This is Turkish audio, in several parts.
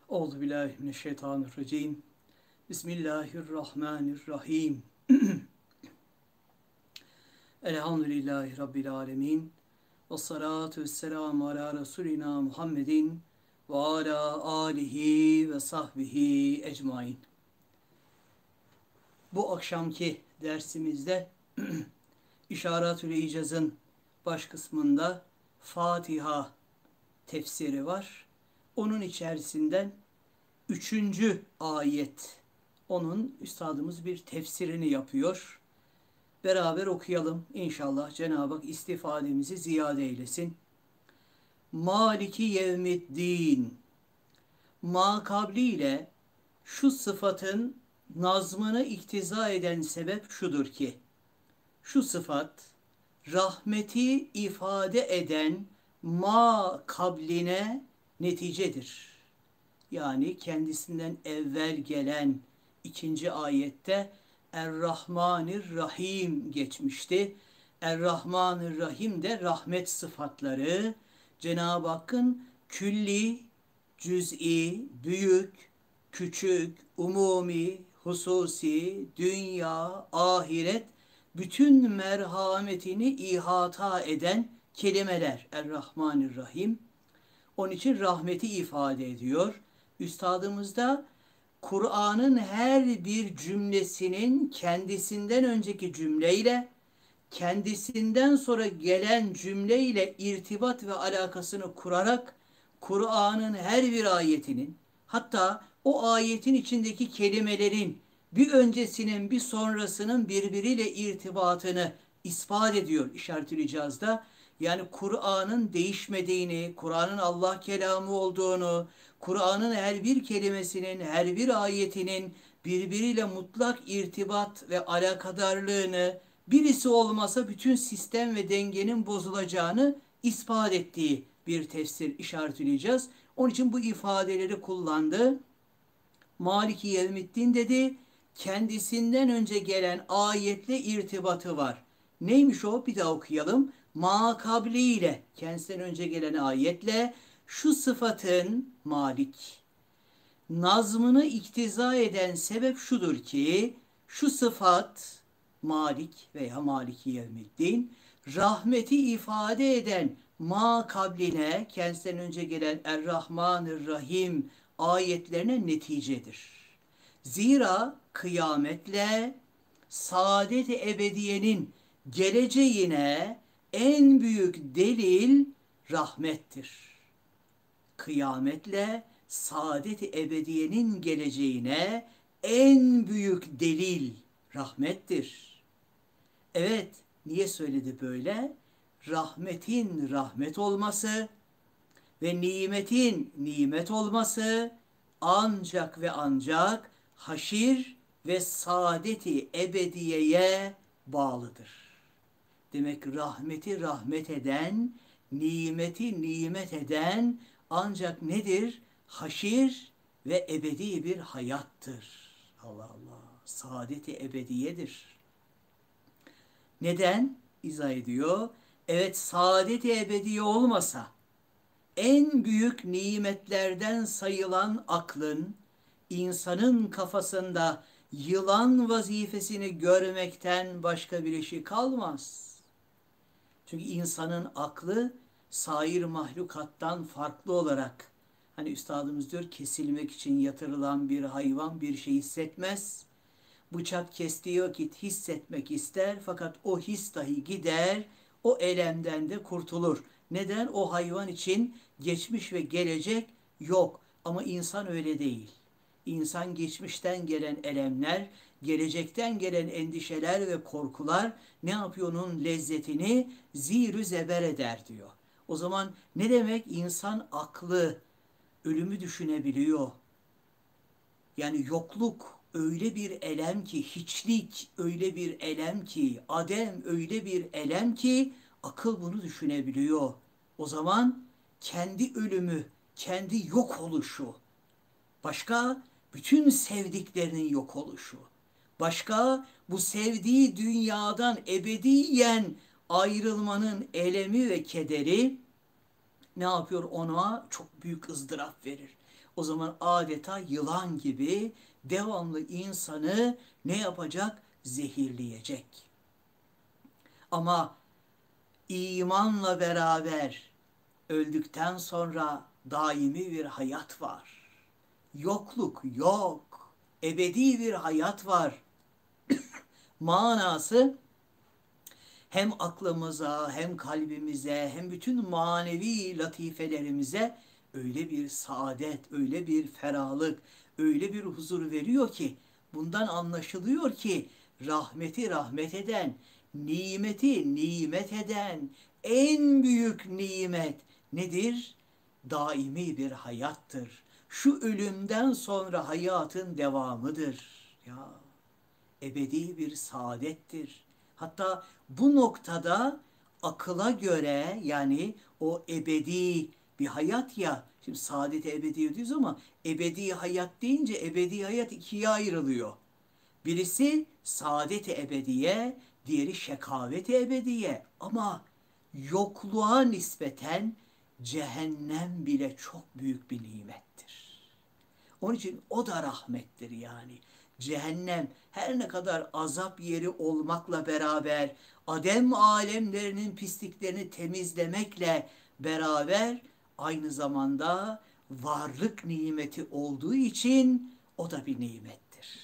Euzubillahimineşşeytanirracim. Bismillahirrahmanirrahim. Elhamdülillahi Rabbil alemin. Ve salatu vesselamu ala Resulina Muhammedin ve ala alihi ve sahbihi ecmain. Bu akşamki dersimizde İşaretül İcaz'ın baş kısmında Fatiha tefsiri var. Onun içerisinden 3. ayet. Onun üstadımız bir tefsirini yapıyor. Beraber okuyalım. İnşallah Cenab-ı Hak istifademizi ziyade eylesin. Maliki yevmiddin. Ma kabliyle şu sıfatın nazmını iktiza eden sebep şudur ki, şu sıfat rahmeti ifade eden ma kabline neticedir. Yani kendisinden evvel gelen 2. ayette Er-Rahmanir-Rahim geçmişti. Er-Rahmanir-Rahim de rahmet sıfatları Cenab-ı Hakk'ın külli, cüz'i, büyük, küçük, umumi, hususi, dünya, ahiret bütün merhametini ihata eden kelimeler. Er-Rahmanir-Rahim. Onun için rahmeti ifade ediyor. Üstadımız da Kur'an'ın her bir cümlesinin kendisinden önceki cümleyle, kendisinden sonra gelen cümleyle irtibat ve alakasını kurarak Kur'an'ın her bir ayetinin, hatta o ayetin içindeki kelimelerin bir öncesinin bir sonrasının birbiriyle irtibatını ispat ediyor İşaretül İcaz'da. Yani Kur'an'ın değişmediğini, Kur'an'ın Allah kelamı olduğunu, Kur'an'ın her bir kelimesinin, her bir ayetinin birbiriyle mutlak irtibat ve alakadarlığını, birisi olmasa bütün sistem ve dengenin bozulacağını ispat ettiği bir tefsir İşaretül İcaz. Onun için bu ifadeleri kullandı. Maliki yevmiddin dedi, kendisinden önce gelen ayetle irtibatı var. Neymiş o? Bir daha okuyalım. Ma kabli ile, kendisinden önce gelen ayetle şu sıfatın malik nazmını iktiza eden sebep şudur ki, şu sıfat malik veya maliki yevmiddin rahmeti ifade eden ma kabline, kendisinden önce gelen Er-Rahmanir-Rahim ayetlerine neticedir. Zira kıyametle saadet-i ebediyenin geleceğine en büyük delil rahmettir. Kıyametle saadet-i ebediyenin geleceğine en büyük delil rahmettir. Evet, niye söyledi böyle? Rahmetin rahmet olması ve nimetin nimet olması ancak ve ancak haşir ve saadet-i ebediyeye bağlıdır. Demek rahmeti rahmet eden, nimeti nimet eden ancak nedir? Haşir ve ebedi bir hayattır. Allah Allah, saadet-i ebediyedir. Neden? İzah ediyor. Evet, saadet-i ebediye olmasa, en büyük nimetlerden sayılan aklın, insanın kafasında yılan vazifesini görmekten başka bir işi kalmaz. Çünkü insanın aklı sair mahlukattan farklı olarak, hani üstadımız diyor, kesilmek için yatırılan bir hayvan bir şey hissetmez. Bıçak kestiği vakit hissetmek ister, fakat o his dahi gider, o elemden de kurtulur. Neden? O hayvan için geçmiş ve gelecek yok. Ama insan öyle değil. İnsan geçmişten gelen elemler, gelecekten gelen endişeler ve korkular ne yapıyor? Onun lezzetini zir-ü zeber eder diyor. O zaman ne demek? İnsan aklı ölümü düşünebiliyor. Yani yokluk öyle bir elem ki, hiçlik öyle bir elem ki, adem öyle bir elem ki akıl bunu düşünebiliyor. O zaman kendi ölümü, kendi yok oluşu, başka bütün sevdiklerinin yok oluşu, başka bu sevdiği dünyadan ebediyen ayrılmanın elemi ve kederi ne yapıyor? Ona çok büyük ızdırap verir. O zaman adeta yılan gibi devamlı insanı ne yapacak? Zehirleyecek. Ama imanla beraber öldükten sonra daimi bir hayat var. Yokluk yok. Ebedi bir hayat var. Manası hem aklımıza, hem kalbimize, hem bütün manevi latifelerimize öyle bir saadet, öyle bir ferahlık, öyle bir huzur veriyor ki bundan anlaşılıyor ki rahmeti rahmet eden, nimeti nimet eden en büyük nimet nedir? Daimi bir hayattır. Şu ölümden sonra hayatın devamıdır. Ya ebedi bir saadettir. Hatta bu noktada akıla göre yani o ebedi bir hayat ya, şimdi saadet-i ebedi diyoruz ama ebedi hayat deyince ebedi hayat ikiye ayrılıyor. Birisi saadet-i ebediye, diğeri şekavet-i ebediye. Ama yokluğa nispeten cehennem bile çok büyük bir nimettir. Onun için o da rahmettir yani. Cehennem her ne kadar azap yeri olmakla beraber, Adem alemlerinin pisliklerini temizlemekle beraber aynı zamanda varlık nimeti olduğu için o da bir nimettir.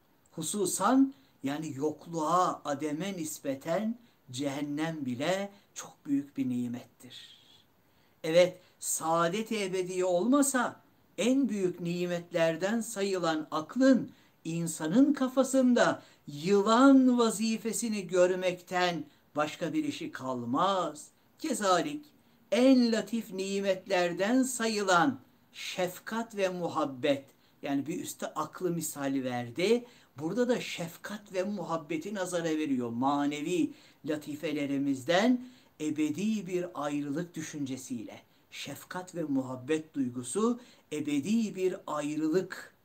Hususan yani yokluğa, Adem'e nispeten cehennem bile çok büyük bir nimettir. Evet, saadet-i ebediye olmasa en büyük nimetlerden sayılan aklın insanın kafasında yılan vazifesini görmekten başka bir işi kalmaz. Kezalik en latif nimetlerden sayılan şefkat ve muhabbet, yani bir üstte aklı misali verdi. Burada da şefkat ve muhabbeti nazara veriyor. Manevi latifelerimizden ebedi bir ayrılık düşüncesiyle. Şefkat ve muhabbet duygusu ebedi bir ayrılık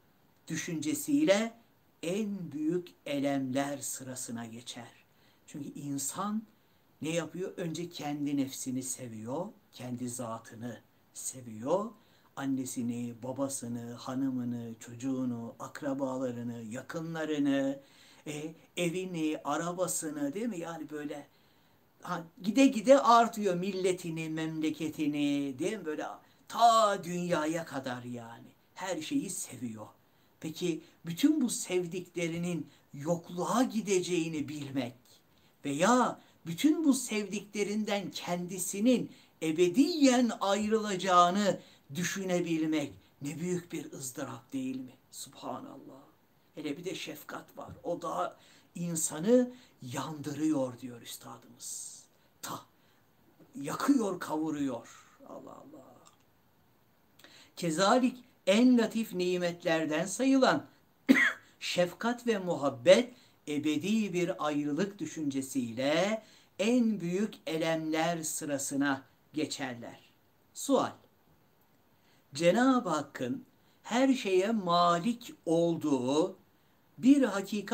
düşüncesiyle en büyük elemler sırasına geçer. Çünkü insan ne yapıyor? Önce kendi nefsini seviyor, kendi zatını seviyor. Annesini, babasını, hanımını, çocuğunu, akrabalarını, yakınlarını, evini, arabasını, değil mi? Yani böyle gide gide artıyor milletini, memleketini, değil mi? Böyle ta dünyaya kadar yani. Her şeyi seviyor. Peki bütün bu sevdiklerinin yokluğa gideceğini bilmek veya bütün bu sevdiklerinden kendisinin ebediyen ayrılacağını düşünebilmek ne büyük bir ızdırap değil mi? Subhanallah. Hele bir de şefkat var. O da insanı yandırıyor diyor üstadımız. Yakıyor, kavuruyor. Allah Allah. Kezalik en latif nimetlerden sayılan şefkat ve muhabbet ebedi bir ayrılık düşüncesiyle en büyük elemler sırasına geçerler. Sual: Cenab-ı Hakk'ın her şeye malik olduğu bir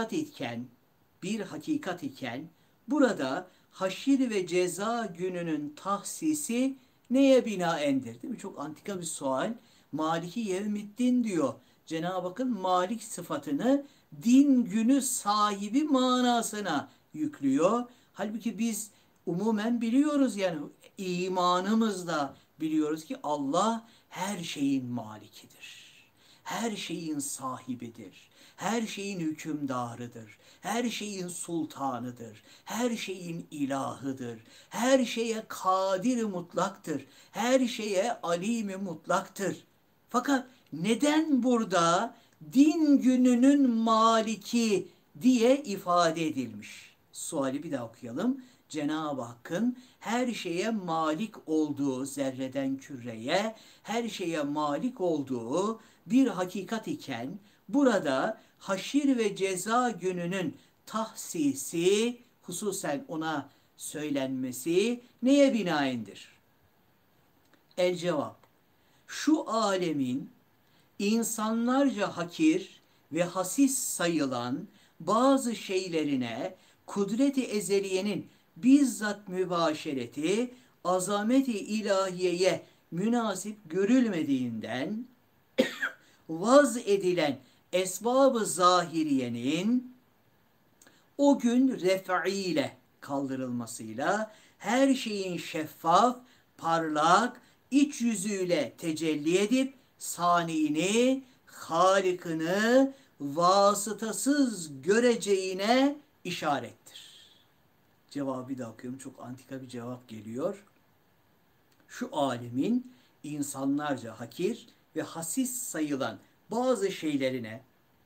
hakikat iken burada haşir ve ceza gününün tahsisi neye binaendir? Değil mi? Çok antika bir sual. Maliki yevmiddin diyor. Cenab-ı Hakk'ın malik sıfatını din günü sahibi manasına yüklüyor. Halbuki biz umumen biliyoruz yani imanımızla biliyoruz ki Allah her şeyin malikidir. Her şeyin sahibidir. Her şeyin hükümdarıdır. Her şeyin sultanıdır. Her şeyin ilahıdır. Her şeye kadir mutlaktır. Her şeye alim mutlaktır. Fakat neden burada din gününün maliki diye ifade edilmiş? Suali bir daha okuyalım. Cenab-ı Hakk'ın her şeye malik olduğu, zerreden küreye, her şeye malik olduğu bir hakikat iken burada haşir ve ceza gününün tahsisi, hususen ona söylenmesi neye binaendir? El cevap: şu alemin insanlarca hakir ve hasis sayılan bazı şeylerine kudret-i ezeliyenin bizzat mübaşereti, azameti ilahiyeye münasip görülmediğinden vaz edilen esbab-ı zahiriyenin o gün ref'iyle kaldırılmasıyla her şeyin şeffaf, parlak, iç yüzüyle tecelli edip saniini, halikini vasıtasız göreceğine işarettir. Cevabı da okuyorum. Çok antika bir cevap geliyor. Şu alemin insanlarca hakir ve hasis sayılan bazı şeylerine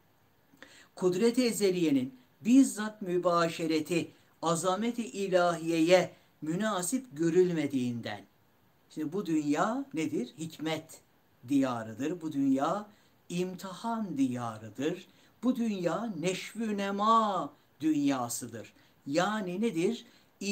kudret-i ezeliyenin bizzat mübaşereti azamet-i ilahiyeye münasip görülmediğinden. Şimdi bu dünya nedir? Hikmet diyarıdır. Bu dünya imtihan diyarıdır. Bu dünya neşvü nema dünyasıdır. Yani nedir?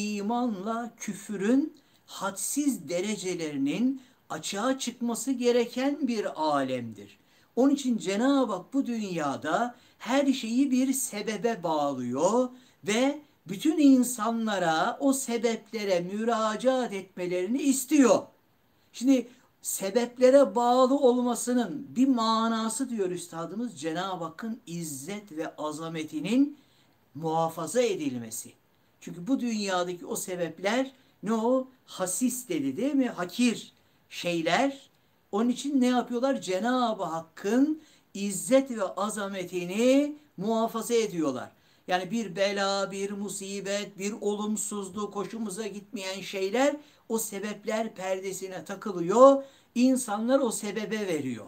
İmanla küfürün hadsiz derecelerinin açığa çıkması gereken bir alemdir. Onun için Cenab-ı Hak bu dünyada her şeyi bir sebebe bağlıyor ve bütün insanlara o sebeplere müracaat etmelerini istiyor. Şimdi sebeplere bağlı olmasının bir manası diyor üstadımız, Cenab-ı Hakk'ın izzet ve azametinin muhafaza edilmesi. Çünkü bu dünyadaki o sebepler ne o? Hasis dedi değil mi? Hakir şeyler. Onun için ne yapıyorlar? Cenab-ı Hakk'ın izzet ve azametini muhafaza ediyorlar. Yani bir bela, bir musibet, bir olumsuzluk, hoşumuza gitmeyen şeyler o sebepler perdesine takılıyor. İnsanlar o sebebe veriyor.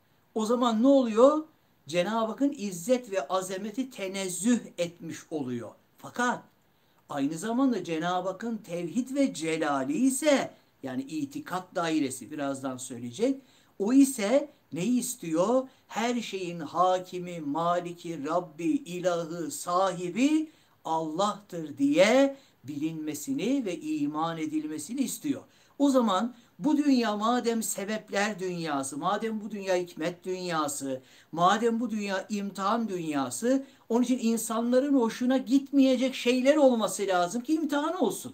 O zaman ne oluyor? Cenab-ı Hakk'ın izzet ve azameti tenezzüh etmiş oluyor. Fakat aynı zamanda Cenab-ı Hakk'ın tevhid ve celali ise, yani itikat dairesi, birazdan söyleyecek. O ise neyi istiyor? Her şeyin hakimi, maliki, Rabbi, ilahı, sahibi Allah'tır diye bilinmesini ve iman edilmesini istiyor. O zaman bu dünya madem sebepler dünyası, madem bu dünya hikmet dünyası, madem bu dünya imtihan dünyası, onun için insanların hoşuna gitmeyecek şeyler olması lazım ki imtihan olsun.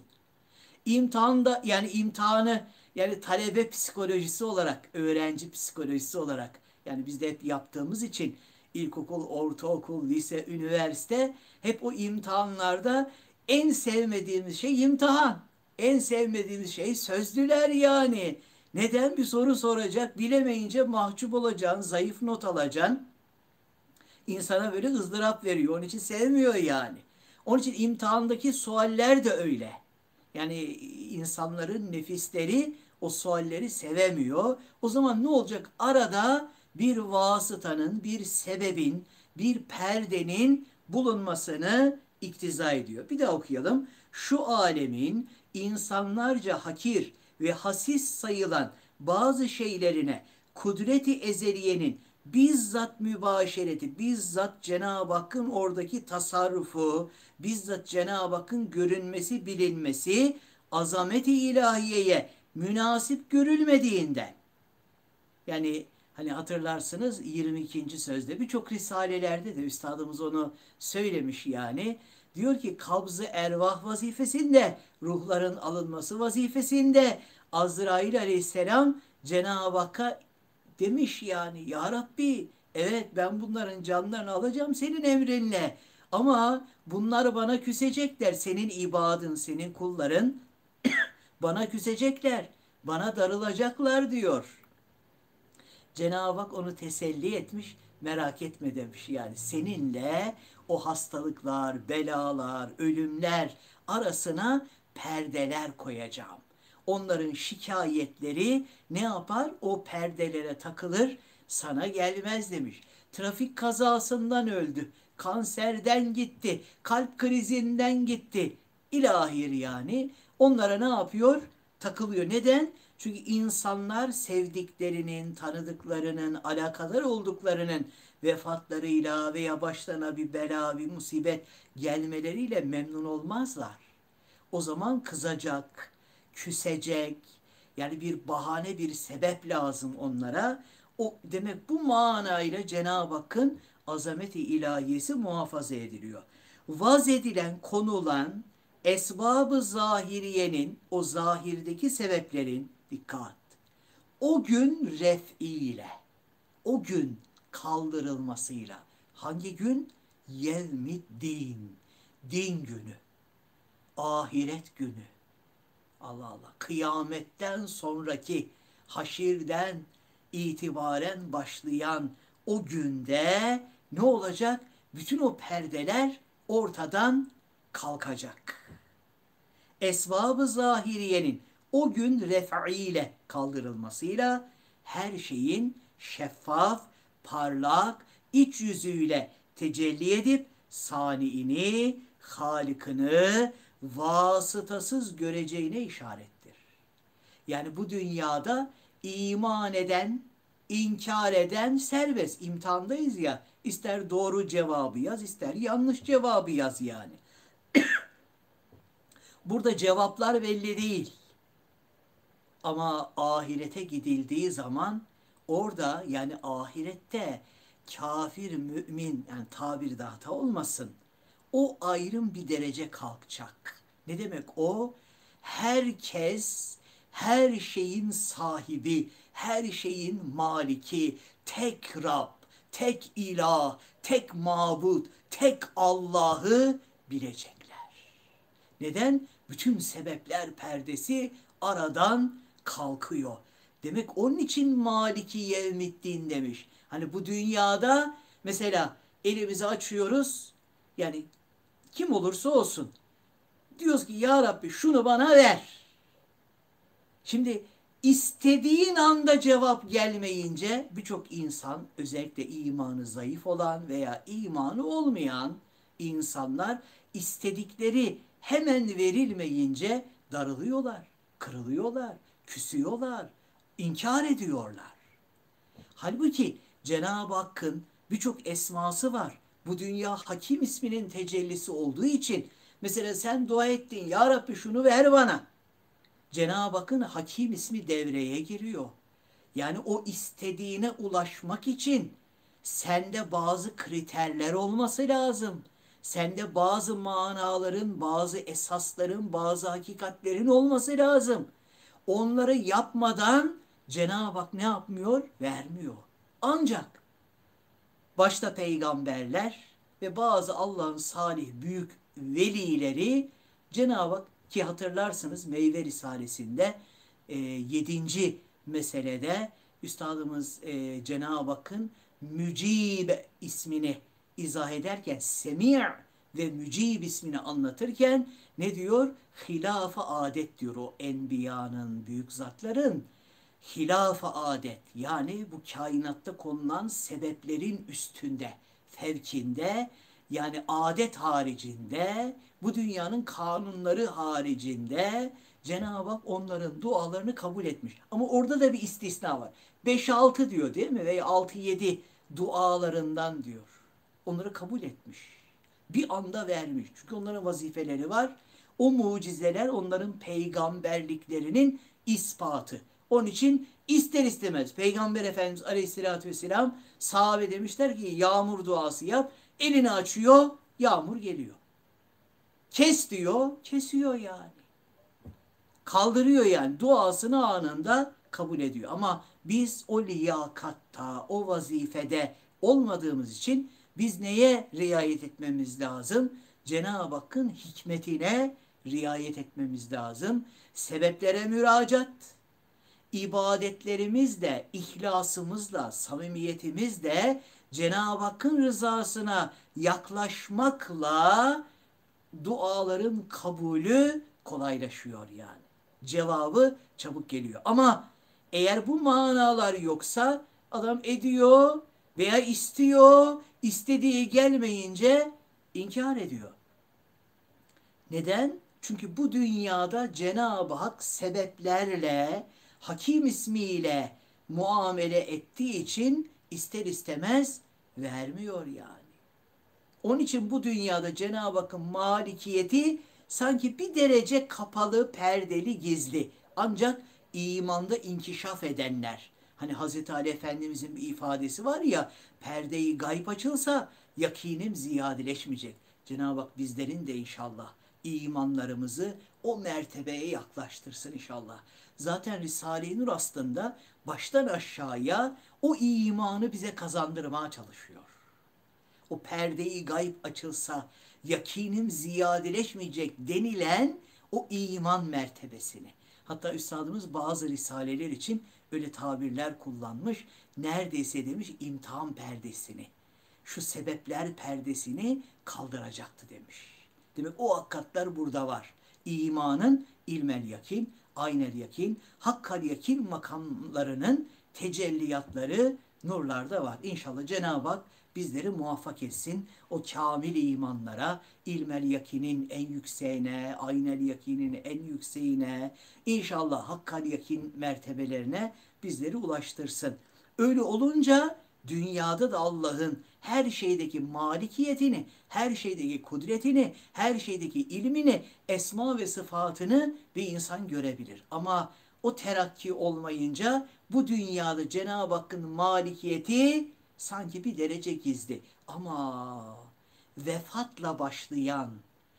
İmtihanda, yani imtihanı, yani talebe psikolojisi olarak, öğrenci psikolojisi olarak, yani biz de hep yaptığımız için ilkokul, ortaokul, lise, üniversite, hep o imtihanlarda en sevmediğimiz şey imtihan. En sevmediğimiz şey sözlüler yani. Neden? Bir soru soracak, bilemeyince mahcup olacaksın, zayıf not alacaksın. İnsana böyle ızdırap veriyor. Onun için sevmiyor yani. Onun için imtihandaki sualler de öyle. Yani insanların nefisleri o sualleri sevemiyor. O zaman ne olacak? Arada bir vasıtanın, bir sebebin, bir perdenin bulunmasını iktiza ediyor. Bir daha okuyalım. Şu alemin insanlarca hakir ve hasis sayılan bazı şeylerine kudreti ezeliyenin bizzat mübaşereti, bizzat Cenab-ı Hakk'ın oradaki tasarrufu, bizzat Cenab-ı Hakk'ın görünmesi, bilinmesi, azameti ilahiyeye münasip görülmediğinden. Yani hani hatırlarsınız 22. sözde, birçok risalelerde de üstadımız onu söylemiş yani. Diyor ki kabz-ı ervah vazifesinde, ruhların alınması vazifesinde Azrail aleyhisselam Cenab-ı Hakk'a demiş yani, ya Rabbi evet ben bunların canlarını alacağım senin emrinle, ama bunlar bana küsecekler, senin ibadın, senin kulların bana küsecekler, bana darılacaklar diyor. Cenab-ı Hak onu teselli etmiş, merak etme demiş. Yani seninle o hastalıklar, belalar, ölümler arasına perdeler koyacağım. Onların şikayetleri ne yapar? O perdelere takılır, sana gelmez demiş. Trafik kazasından öldü, kanserden gitti, kalp krizinden gitti. İlahir yani. Onlara ne yapıyor? Takılıyor. Neden? Çünkü insanlar sevdiklerinin, tanıdıklarının, alakadar olduklarının vefatlarıyla veya başlarına bir bela, bir musibet gelmeleriyle memnun olmazlar. O zaman kızacak, küsecek, yani bir bahane, bir sebep lazım onlara. O demek bu manayla Cenab-ı Hakk'ın azameti ilahiyesi muhafaza ediliyor. Vaz edilen, konulan esbab-ı zahiriyenin, o zahirdeki sebeplerin, dikkat, o gün ref'iyle, o gün kaldırılmasıyla. Hangi gün? Yevmiddin. Din günü. Ahiret günü. Allah Allah. Kıyametten sonraki haşirden itibaren başlayan o günde ne olacak? Bütün o perdeler ortadan kalkacak. Esbab-ı zahiriyenin o gün ref'iyle kaldırılmasıyla her şeyin şeffaf, parlak, iç yüzüyle tecelli edip saniini, halikini vasıtasız göreceğine işarettir. Yani bu dünyada iman eden, inkar eden serbest. İmtihandayız ya. İster doğru cevabı yaz, ister yanlış cevabı yaz yani. Burada cevaplar belli değil. Ama ahirete gidildiği zaman orada yani ahirette kafir, mümin yani tabir de hata olmasın. O ayrım bir derece kalkacak. Ne demek o? Herkes her şeyin sahibi, her şeyin maliki, tek Rab, tek ilah, tek mabut, tek Allah'ı bilecekler. Neden? Bütün sebepler perdesi aradan kalkıyor. Demek onun için Maliki Yevmiddin demiş. Hani bu dünyada mesela elimizi açıyoruz. Yani kim olursa olsun. Diyoruz ki ya Rabbi şunu bana ver. Şimdi istediğin anda cevap gelmeyince birçok insan özellikle imanı zayıf olan veya imanı olmayan insanlar istedikleri hemen verilmeyince darılıyorlar, kırılıyorlar, küsüyorlar, inkar ediyorlar. Halbuki Cenab-ı Hakk'ın birçok esması var. Bu dünya Hakim isminin tecellisi olduğu için mesela sen dua ettin ya Rabbi şunu ver bana. Cenab-ı Hakk'ın Hakim ismi devreye giriyor. Yani o istediğine ulaşmak için sende bazı kriterler olması lazım. Sende bazı manaların, bazı esasların, bazı hakikatlerin olması lazım. Onları yapmadan Cenab-ı Hak ne yapmıyor? Vermiyor. Ancak başta peygamberler ve bazı Allah'ın salih büyük velileri Cenab-ı Hak ki hatırlarsınız Meyve Risalesi'nde 7. meselede Üstadımız Cenab-ı Hakk'ın Mücib ismini izah ederken Semi' ve Mücib ismini anlatırken ne diyor? Hilaf-ı adet diyor o enbiyanın, büyük zatların hilaf-ı adet yani bu kainatta konulan sebeplerin üstünde, fevkinde yani adet haricinde bu dünyanın kanunları haricinde Cenab-ı Hak onların dualarını kabul etmiş. Ama orada da bir istisna var. 5-6 diyor değil mi? Veya 6-7 dualarından diyor. Onları kabul etmiş. Bir anda vermiş. Çünkü onların vazifeleri var. O mucizeler onların peygamberliklerinin ispatı. Onun için ister istemez Peygamber Efendimiz Aleyhisselatü Vesselam sahabe demişler ki yağmur duası yap. Elini açıyor, yağmur geliyor. Kes diyor, kesiyor yani. Kaldırıyor yani duasını anında kabul ediyor. Ama biz o liyakatta, o vazifede olmadığımız için biz neye riayet etmemiz lazım? Cenab-ı Hakk'ın hikmetine riayet etmemiz lazım. Sebeplere müracaat, ibadetlerimizle, ihlasımızla, samimiyetimizle Cenab-ı Hakk'ın rızasına yaklaşmakla duaların kabulü kolaylaşıyor yani. Cevabı çabuk geliyor. Ama eğer bu manalar yoksa adam ediyor veya istiyor, istediği gelmeyince inkar ediyor. Neden? Çünkü bu dünyada Cenab-ı Hak sebeplerle, Hakim ismiyle muamele ettiği için ister istemez vermiyor yani. Onun için bu dünyada Cenab-ı Hakk'ın malikiyeti sanki bir derece kapalı, perdeli, gizli. Ancak imanda inkişaf edenler. Hani Hazreti Ali Efendimizin bir ifadesi var ya, perdeyi gayb açılsa yakinim ziyadeleşmeyecek. Cenab-ı Hak bizlerin de inşallah imanlarımızı o mertebeye yaklaştırsın inşallah. Zaten Risale-i Nur aslında baştan aşağıya o imanı bize kazandırmaya çalışıyor. O perde-i gayb açılsa yakinim ziyadeleşmeyecek denilen o iman mertebesini. Hatta üstadımız bazı risaleler için öyle tabirler kullanmış. Neredeyse demiş imtihan perdesini, şu sebepler perdesini kaldıracaktı demiş. Demek o hakikatler burada var. İmanın ilmel yakin, aynel yakin, hakkal yakin makamlarının tecelliyatları nurlarda var. İnşallah Cenab-ı Hak bizleri muvaffak etsin. O kamil imanlara, ilmel yakinin en yükseğine, aynel yakinin en yükseğine, inşallah hakkal yakin mertebelerine bizleri ulaştırsın. Öyle olunca dünyada da Allah'ın her şeydeki malikiyetini, her şeydeki kudretini, her şeydeki ilmini, esma ve sıfatını bir insan görebilir. Ama o terakki olmayınca bu dünyada Cenab-ı Hakk'ın malikiyeti sanki bir derece gizli. Ama vefatla başlayan,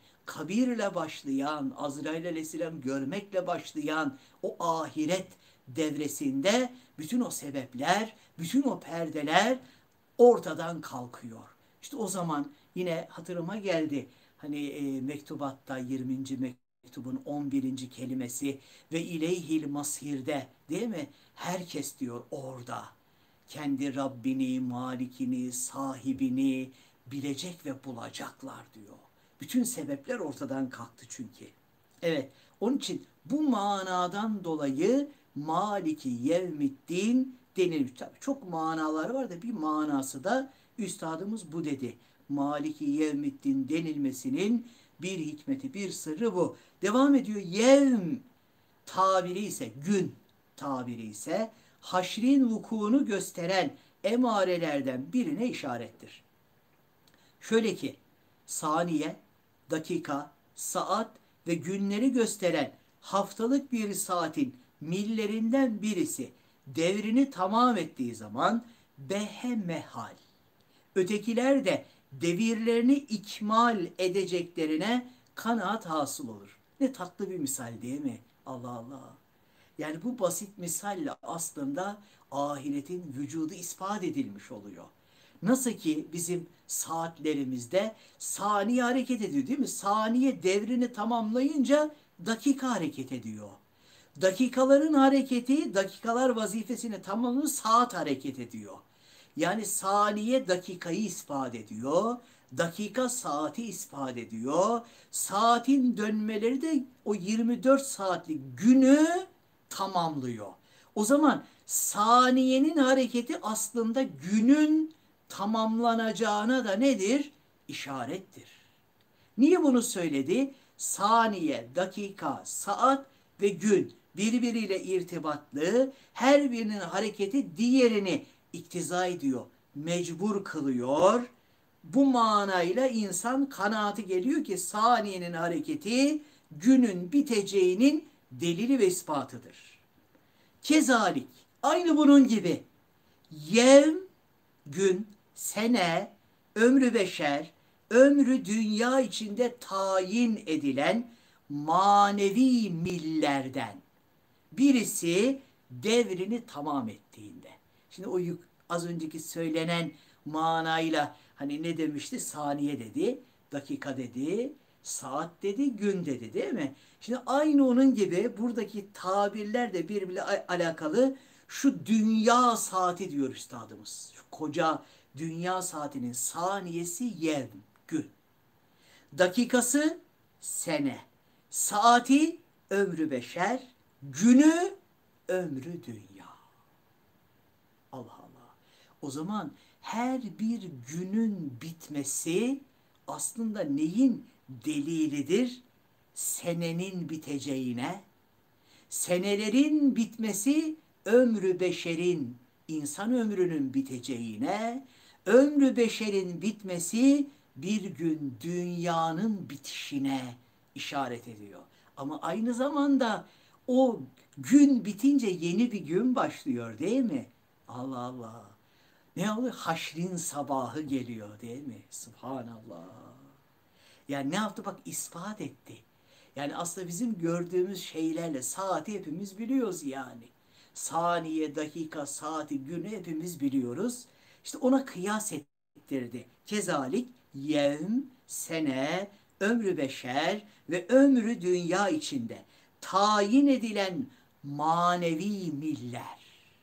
kabirle başlayan, Azrail aleyhisselam görmekle başlayan o ahiret devresinde bütün o sebepler, bütün o perdeler ortadan kalkıyor. İşte o zaman yine hatırıma geldi. Hani mektubatta 20. mektubun 11. kelimesi ve ileyhil masirde değil mi? Herkes diyor orada kendi Rabbini, malikini, sahibini bilecek ve bulacaklar diyor. Bütün sebepler ortadan kalktı çünkü. Evet, onun için bu manadan dolayı Maliki Yevmiddin denilmiş. Tabii çok manaları var da bir manası da üstadımız bu dedi. Maliki Yevmiddin denilmesinin bir hikmeti, bir sırrı bu. Devam ediyor. Yevm tabiri ise, gün tabiri ise haşrin vukuunu gösteren emarelerden birine işarettir. Şöyle ki, saniye, dakika, saat ve günleri gösteren haftalık bir saatin millerinden birisi devrini tamam ettiği zaman behemehal, ötekiler de devirlerini ikmal edeceklerine kanaat hasıl olur. Ne tatlı bir misal değil mi? Allah Allah. Yani bu basit misalle aslında ahiretin vücudu ispat edilmiş oluyor. Nasıl ki bizim saatlerimizde saniye hareket ediyor değil mi? Saniye devrini tamamlayınca dakika hareket ediyor. Dakikaların hareketi, dakikalar vazifesini tamamlayınca saat hareket ediyor. Yani saniye dakikayı ispat ediyor. Dakika saati ispat ediyor. Saatin dönmeleri de o 24 saatlik günü tamamlıyor. O zaman saniyenin hareketi aslında günün tamamlanacağına da nedir? İşarettir. Niye bunu söyledi? Saniye, dakika, saat ve gün birbiriyle irtibatlı, her birinin hareketi diğerini iktiza ediyor, mecbur kılıyor. Bu manayla insan kanaati geliyor ki saniyenin hareketi günün biteceğinin delili ve ispatıdır. Kezalik, aynı bunun gibi yevm, gün, sene, ömrü beşer, ömrü dünya içinde tayin edilen manevi millerden birisi devrini tamam ettiğinde. Şimdi o az önceki söylenen manayla hani ne demişti? Saniye dedi, dakika dedi, saat dedi, gün dedi değil mi? Şimdi aynı onun gibi buradaki tabirler de birbiriyle alakalı. Şu dünya saati diyor üstadımız. Şu koca dünya saatinin saniyesi yevm, gün. Dakikası sene. Saati ömrü beşer. Günü ömrü dünya. Allah Allah. O zaman her bir günün bitmesi aslında neyin delilidir? Senenin biteceğine. Senelerin bitmesi ömrü beşerin, insan ömrünün biteceğine, ömrü beşerin bitmesi bir gün dünyanın bitişine işaret ediyor. Ama aynı zamanda o gün bitince yeni bir gün başlıyor değil mi? Allah Allah. Ne oluyor? Haşrin sabahı geliyor değil mi? Subhanallah. Yani ne yaptı? Bak ispat etti. Yani aslında bizim gördüğümüz şeylerle saati hepimiz biliyoruz yani. saniye, dakika, saati, günü hepimiz biliyoruz. İşte ona kıyas ettirdi. Kezalik yevm, sene, ömrü beşer ve ömrü dünya içinde tayin edilen manevi miller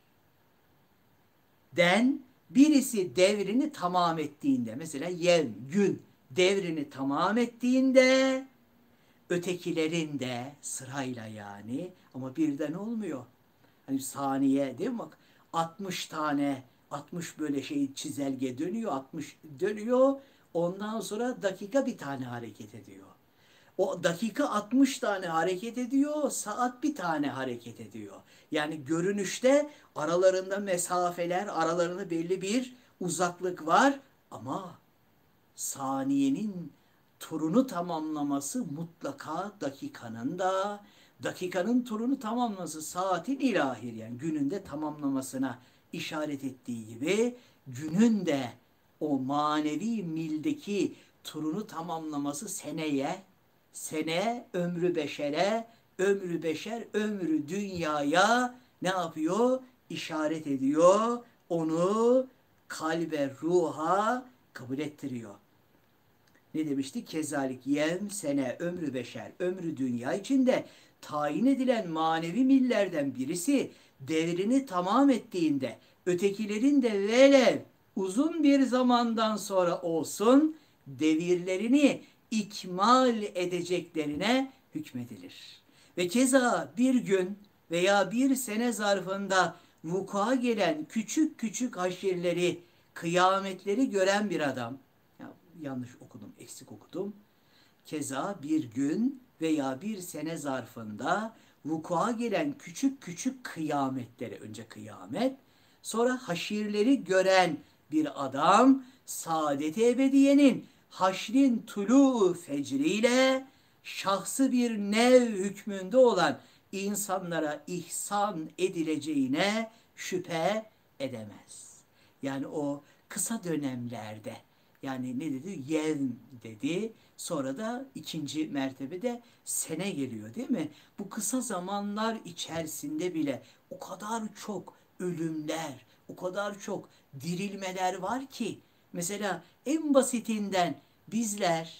den birisi devrini tamam ettiğinde, mesela yevm, gün devrini tamam ettiğinde ötekilerin de sırayla, yani ama birden olmuyor. Hani saniye değil mi? Bak 60 tane, 60 böyle şey çizelge dönüyor, 60 dönüyor. Ondan sonra dakika bir tane hareket ediyor. O dakika 60 tane hareket ediyor, saat bir tane hareket ediyor. Yani görünüşte aralarında mesafeler, aralarında belli bir uzaklık var ama saniyenin turunu tamamlaması mutlaka dakikanın da, dakikanın turunu tamamlaması saatin ilahir, yani günün de tamamlamasına işaret ettiği gibi günün de o manevi mildeki turunu tamamlaması seneye, sene ömrü beşere, ömrü beşer ömrü dünyaya ne yapıyor? İşaret ediyor. Onu kalbe, ruha kabul ettiriyor. Ne demişti? Kezalik yevm, sene, ömrü beşer, ömrü dünya içinde tayin edilen manevi millerden birisi devrini tamam ettiğinde ötekilerin de velev uzun bir zamandan sonra olsun devirlerini ikmal edeceklerine hükmedilir. Ve keza bir gün veya bir sene zarfında vuku'a gelen küçük küçük haşirleri, kıyametleri gören bir adam, ya yanlış okudum, eksik okudum. Keza bir gün veya bir sene zarfında vuku'a gelen küçük küçük kıyametleri, önce kıyamet, sonra haşirleri gören bir adam, saadet-i ebediyenin haşrin tulu fecriyle şahsı bir nev hükmünde olan insanlara ihsan edileceğine şüphe edemez. Yani o kısa dönemlerde, yani ne dedi? Yevm dedi. Sonra da ikinci mertebede sene geliyor değil mi? Bu kısa zamanlar içerisinde bile o kadar çok ölümler, o kadar çok dirilmeler var ki. Mesela en basitinden bizler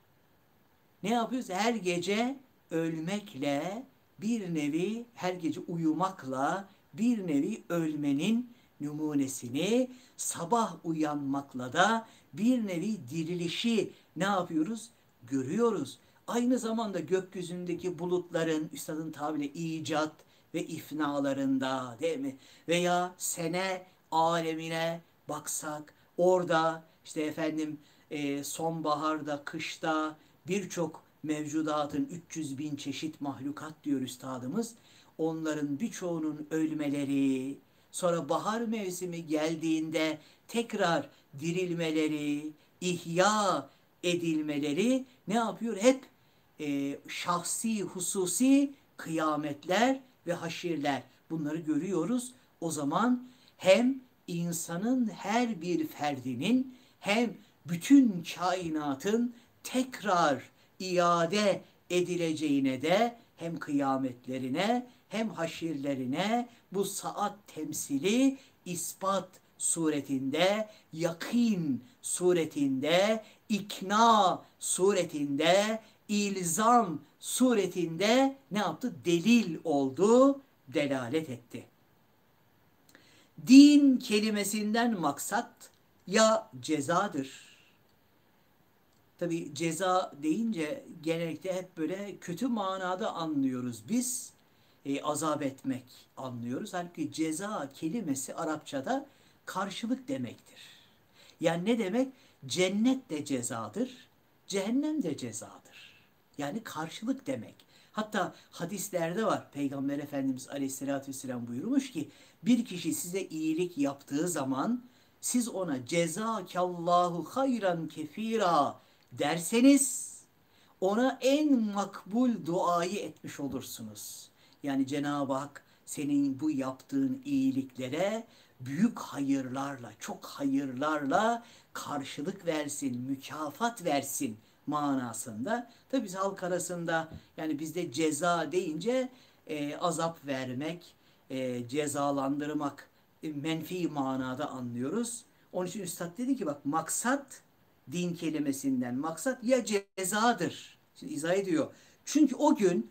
ne yapıyoruz? Her gece ölmekle bir nevi, her gece uyumakla bir nevi ölmenin numunesini, sabah uyanmakla da bir nevi dirilişi ne yapıyoruz? Görüyoruz. Aynı zamanda gökyüzündeki bulutların, üstadın tabiriyle icat ve ifnalarında değil mi? Veya sene alemine baksak, orada işte efendim sonbaharda, kışta birçok mevcudatın 300 bin çeşit mahlukat diyor üstadımız. Onların birçoğunun ölmeleri, sonra bahar mevsimi geldiğinde tekrar dirilmeleri, ihya edilmeleri ne yapıyor? Hep şahsi, hususi kıyametler ve haşirler. Bunları görüyoruz. O zaman hem insanın her bir ferdinin hem bütün kainatın tekrar iade edileceğine de hem kıyametlerine hem haşirlerine bu saat temsili ispat suretinde, yakin suretinde, ikna suretinde, ilzam suretinde ne yaptı? Delil oldu, delalet etti. Din kelimesinden maksat ya cezadır. Tabi ceza deyince genellikle hep böyle kötü manada anlıyoruz biz. Azap etmek anlıyoruz. Halbuki ceza kelimesi Arapçada karşılık demektir. Yani ne demek? Cennet de cezadır, cehennem de cezadır. Yani karşılık demek. Hatta hadislerde var. Peygamber Efendimiz Aleyhisselatü Vesselam buyurmuş ki bir kişi size iyilik yaptığı zaman siz ona cezakallahu hayran kefira derseniz ona en makbul duayı etmiş olursunuz. Yani Cenab-ı Hak senin bu yaptığın iyiliklere büyük hayırlarla, çok hayırlarla karşılık versin, mükafat versin manasında. Tabi biz halk arasında, yani bizde ceza deyince azap vermek, cezalandırmak menfi manada anlıyoruz. Onun için Üstad dedi ki bak maksat din kelimesinden maksat ya cezadır. Şimdi izah ediyor. Çünkü o gün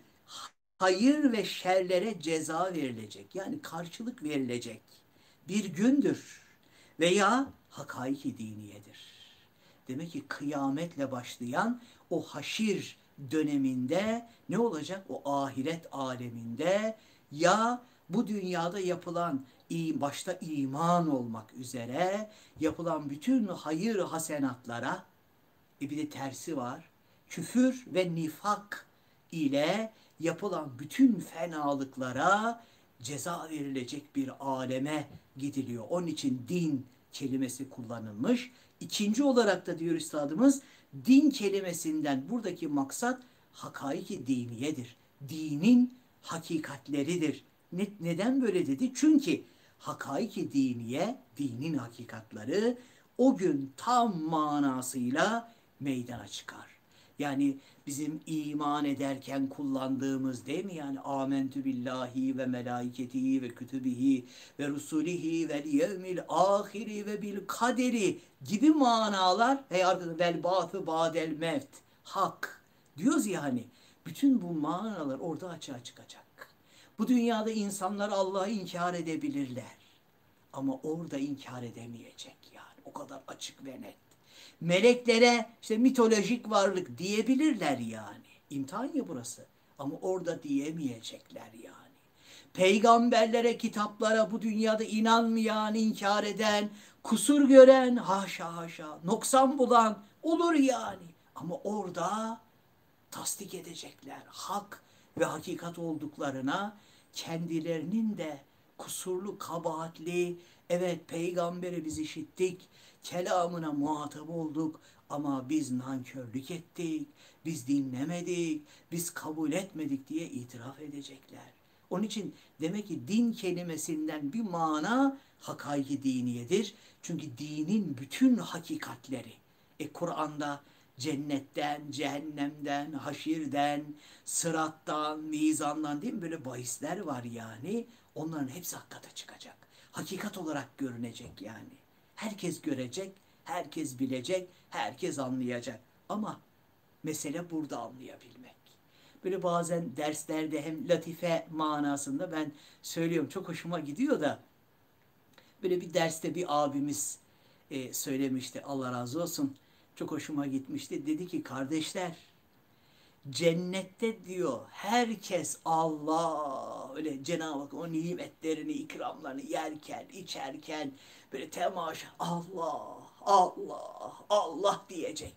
hayır ve şerlere ceza verilecek. Yani karşılık verilecek bir gündür. Veya hakaiki diniyedir. Demek ki kıyametle başlayan o haşir döneminde ne olacak? O ahiret aleminde ya bu dünyada yapılan başta iman olmak üzere yapılan bütün hayır hasenatlara bir de tersi var. Küfür ve nifak ile yapılan bütün fenalıklara ceza verilecek bir aleme gidiliyor. Onun için din kelimesi kullanılmış. İkinci olarak da diyor üstadımız din kelimesinden buradaki maksat hakaiki diniyedir. Dinin hakikatleridir. Neden böyle dedi? Çünkü hakaiki diniye, dinin hakikatları o gün tam manasıyla meydana çıkar. Yani bizim iman ederken kullandığımız değil mi? Yani amentü billahi ve melaiketihi ve kütübihi ve rusulihi vel yevmil ahiri ve bil kaderi gibi manalar vel ba'thu ba'del mevt hak diyoruz ya hani. Bütün bu manalar orada açığa çıkacak. Bu dünyada insanlar Allah'ı inkar edebilirler. Ama orada inkar edemeyecek yani. O kadar açık ve net. Meleklere işte mitolojik varlık diyebilirler yani. İmtihan ya burası. Ama orada diyemeyecekler yani. Peygamberlere, kitaplara bu dünyada inanmayan, inkar eden, kusur gören, haşa haşa, noksan bulan olur yani. Ama orada tasdik edecekler. Hak ve hakikat olduklarına kendilerinin de kusurlu, kabahatli, evet peygamberi biz işittik, kelamına muhatap olduk ama biz nankörlük ettik, biz dinlemedik, biz kabul etmedik diye itiraf edecekler. Onun için demek ki din kelimesinden bir mana hakaiki diniyedir. Çünkü dinin bütün hakikatleri Kur'an'da cennetten, cehennemden, haşirden, sırattan, mizandan değil mi? Böyle bahisler var yani. Onların hepsi hakikate çıkacak. Hakikat olarak görünecek yani. Herkes görecek, herkes bilecek, herkes anlayacak. Ama mesele burada anlayabilmek. Böyle bazen derslerde hem latife manasında ben söylüyorum. Çok hoşuma gidiyor da böyle bir derste bir abimiz söylemişti. Allah razı olsun. Çok hoşuma gitmişti. Dedi ki kardeşler cennette diyor herkes Allah öyle Cenab-ı Hak o nimetlerini ikramlarını yerken içerken böyle temaşa Allah Allah Allah diyecek.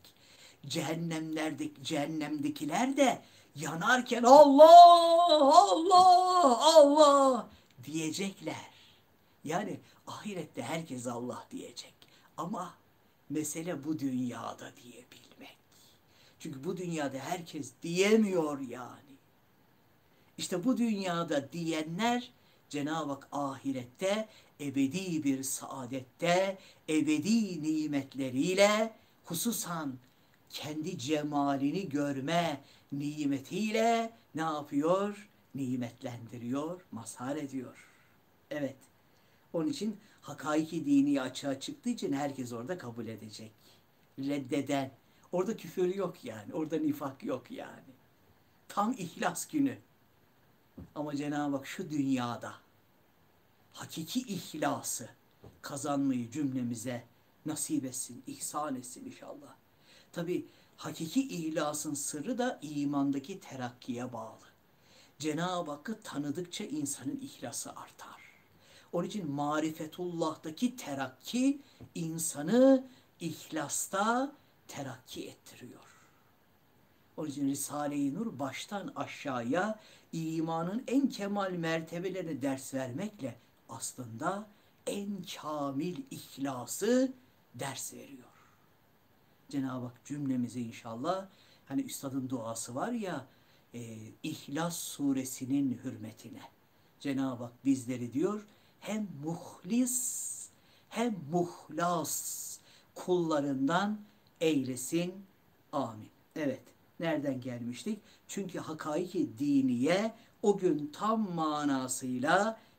Cehennemdekiler de yanarken Allah Allah Allah diyecekler. Yani ahirette herkes Allah diyecek. Ama mesele bu dünyada diyebilmek. Çünkü bu dünyada herkes diyemiyor yani. İşte bu dünyada diyenler Cenab-ı Hak ahirette ebedi bir saadette, ebedi nimetleriyle hususan kendi cemalini görme nimetiyle ne yapıyor? Nimetlendiriyor, mazhar ediyor. Evet. Onun için hakaiki dini açığa çıktığı için herkes orada kabul edecek. Reddeden. Orada küfür yok yani. Orada nifak yok yani. Tam ihlas günü. Ama Cenab-ı Hak şu dünyada hakiki ihlası kazanmayı cümlemize nasip etsin, ihsan etsin inşallah. Tabi hakiki ihlasın sırrı da imandaki terakkiye bağlı. Cenab-ı Hakk'ı tanıdıkça insanın ihlası artar. Onun için marifetullah'taki terakki insanı ihlasta terakki ettiriyor. Onun için Risale-i Nur baştan aşağıya imanın en kemal mertebelerini ders vermekle aslında en kamil ihlası ders veriyor. Cenab-ı Hak cümlemize inşallah hani üstadın duası var ya İhlas suresinin hürmetine Cenab-ı Hak bizleri diyor hem muhlis hem muhlas kullarından eylesin. Amin. Evet. Nereden gelmiştik? Çünkü hakaiki diniye o gün tam manasıyla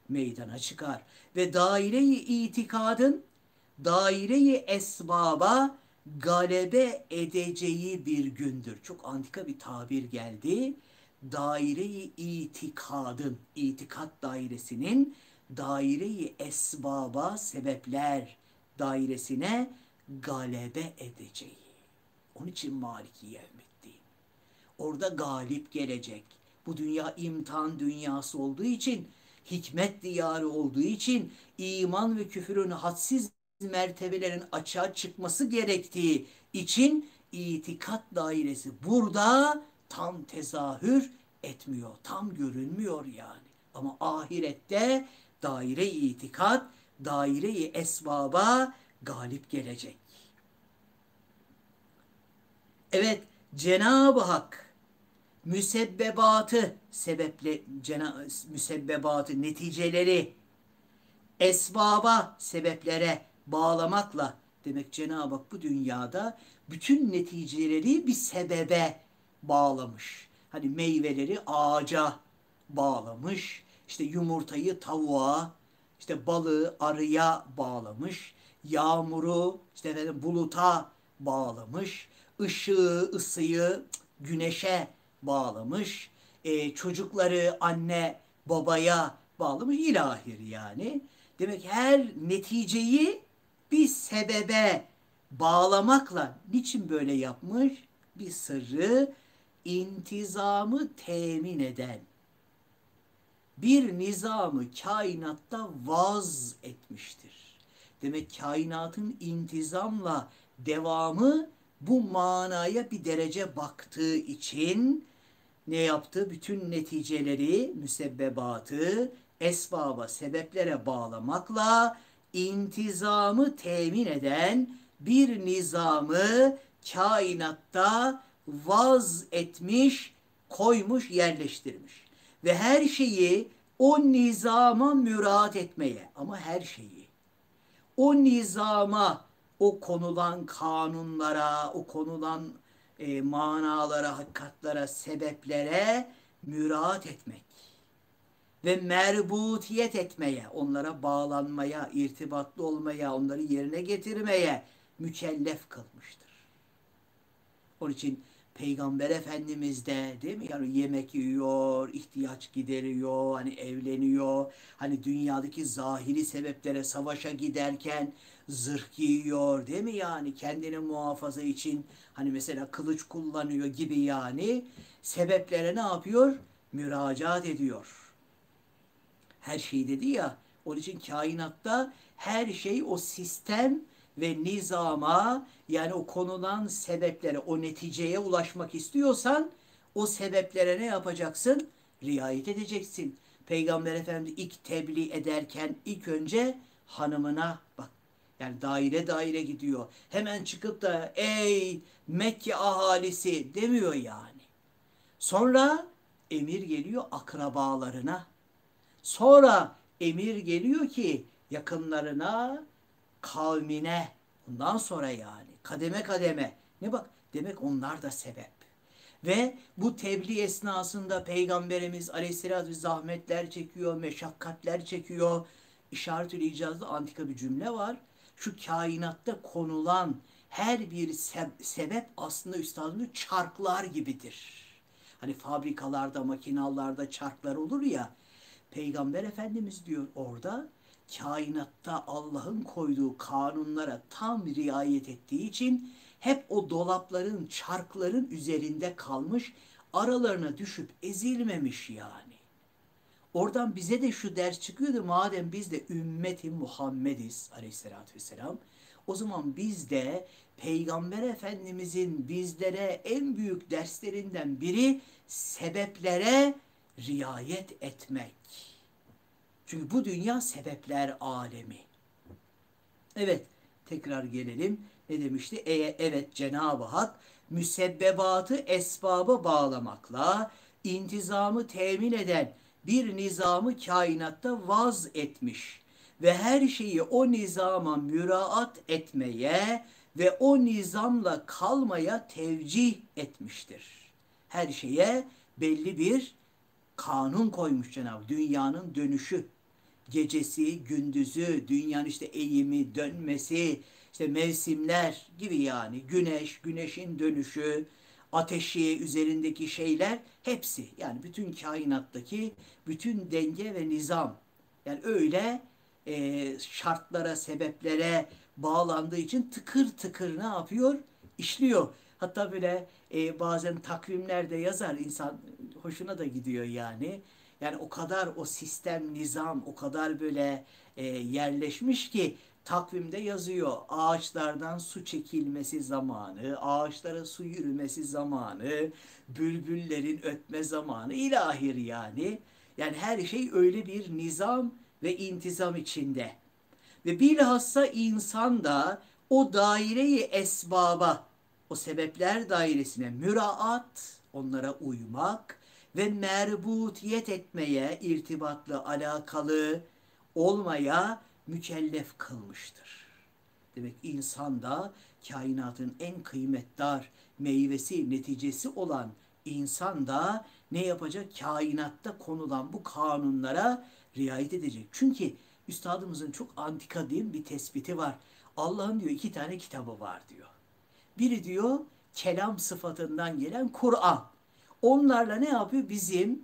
meydana çıkar. Ve daire-i itikadın daire-i esbaba galebe edeceği bir gündür. Çok antika bir tabir geldi. Daire-i itikadın, itikat dairesinin daire-i esbaba, sebepler dairesine galebe edeceği. Onun için Maliki Yevmiddin. Orada galip gelecek. Bu dünya imtihan dünyası olduğu için, hikmet diyarı olduğu için, iman ve küfürün hadsiz mertebelerin açığa çıkması gerektiği için itikat dairesi burada tam tezahür etmiyor. Tam görünmüyor yani. Ama ahirette daire-i itikat, daire-i esbaba galip gelecek. Evet, Cenab-ı Hak müsebbebatı, müsebbebatı, neticeleri esbaba, sebeplere bağlamakla, demek Cenab-ı Hak bu dünyada bütün neticeleri bir sebebe bağlamış. Hani meyveleri ağaca bağlamış, işte yumurtayı tavuğa, işte balığı arıya bağlamış, yağmuru işte efendim buluta bağlamış, ışığı, ısıyı güneşe bağlamış, çocukları anne babaya bağlamış, ilahir yani. Demek her neticeyi bir sebebe bağlamakla niçin böyle yapmış? Bir sırrı intizamı temin eden bir nizamı kainatta vaz etmiştir. Demek kainatın intizamla devamı bu manaya bir derece baktığı için ne yaptı? Bütün neticeleri, müsebbebatı, esbaba, sebeplere bağlamakla intizamı temin eden bir nizamı kainatta vaz etmiş, koymuş, yerleştirmiş. Ve her şeyi o nizama müraat etmeye, ama her şeyi o nizama, o konulan kanunlara, o konulan manalara, hakikatlara, sebeplere müraat etmek ve merbutiyet etmeye, onlara bağlanmaya, irtibatlı olmaya, onları yerine getirmeye mükellef kılmıştır. Onun için Peygamber Efendimiz de, değil mi? Yani yemek yiyor, ihtiyaç gideriyor, hani evleniyor, hani dünyadaki zahiri sebeplere savaşa giderken zırh giyiyor, değil mi yani? Kendini muhafaza için hani mesela kılıç kullanıyor gibi yani. Sebeplere ne yapıyor? Müracaat ediyor. Her şey dedi ya, onun için kainatta her şey o sistem ve nizama, yani o konulan sebeplere, o neticeye ulaşmak istiyorsan o sebeplere ne yapacaksın? Riayet edeceksin. Peygamber Efendimiz ilk tebliğ ederken ilk önce hanımına bak. Yani daire daire gidiyor. Hemen çıkıp da ey Mekke ahalisi demiyor yani. Sonra emir geliyor akrabalarına. Sonra emir geliyor ki yakınlarına, kavmine. Bundan sonra yani kademe kademe. Ne bak, demek onlar da sebep. Ve bu tebliğ esnasında Peygamberimiz Aleyhisselatü zahmetler çekiyor, meşakkatler çekiyor. İşaret-ül icazda antika bir cümle var. Şu kainatta konulan her bir sebep aslında üstadımız çarklar gibidir. Hani fabrikalarda, makinalarda çarklar olur ya. Peygamber Efendimiz diyor orada, kainatta Allah'ın koyduğu kanunlara tam riayet ettiği için hep o dolapların, çarkların üzerinde kalmış, aralarına düşüp ezilmemiş yani. Oradan bize de şu ders çıkıyordu, madem biz de ümmeti Muhammediz aleyhissalatü vesselam, o zaman biz de Peygamber Efendimizin bizlere en büyük derslerinden biri sebeplere riayet etmek. Çünkü bu dünya sebepler alemi. Evet, tekrar gelelim. Ne demişti? Evet, Cenab-ı Hak müsebbebatı esbaba bağlamakla intizamı temin eden bir nizamı kainatta vaz etmiş ve her şeyi o nizama müraat etmeye ve o nizamla kalmaya tevcih etmiştir. Her şeye belli bir kanun koymuş Cenab-ı Hak. Dünyanın dönüşü, gecesi, gündüzü, dünyanın işte eğimi, dönmesi, işte mevsimler gibi yani güneş, güneşin dönüşü, ateşi, üzerindeki şeyler hepsi yani bütün kainattaki bütün denge ve nizam yani öyle şartlara, sebeplere bağlandığı için tıkır tıkır ne yapıyor? İşliyor. Hatta böyle bazen takvimlerde yazar insan hoşuna da gidiyor yani. Yani o kadar o sistem, nizam o kadar böyle yerleşmiş ki takvimde yazıyor. Ağaçlardan su çekilmesi zamanı, ağaçlara su yürümesi zamanı, bülbüllerin ötme zamanı ilahir yani. Yani her şey öyle bir nizam ve intizam içinde. Ve bilhassa insan da o daireyi esbaba, o sebepler dairesine müraat, onlara uymak ve merbutiyet etmeye, irtibatlı, alakalı olmaya mükellef kılmıştır. Demek insan da kainatın en kıymetdar meyvesi, neticesi olan insan da ne yapacak? Kainatta konulan bu kanunlara riayet edecek. Çünkü üstadımızın çok antika değil bir tespiti var. Allah'ın diyor iki tane kitabı var diyor. Biri diyor kelam sıfatından gelen Kur'an. Onlarla ne yapıyor? Bizim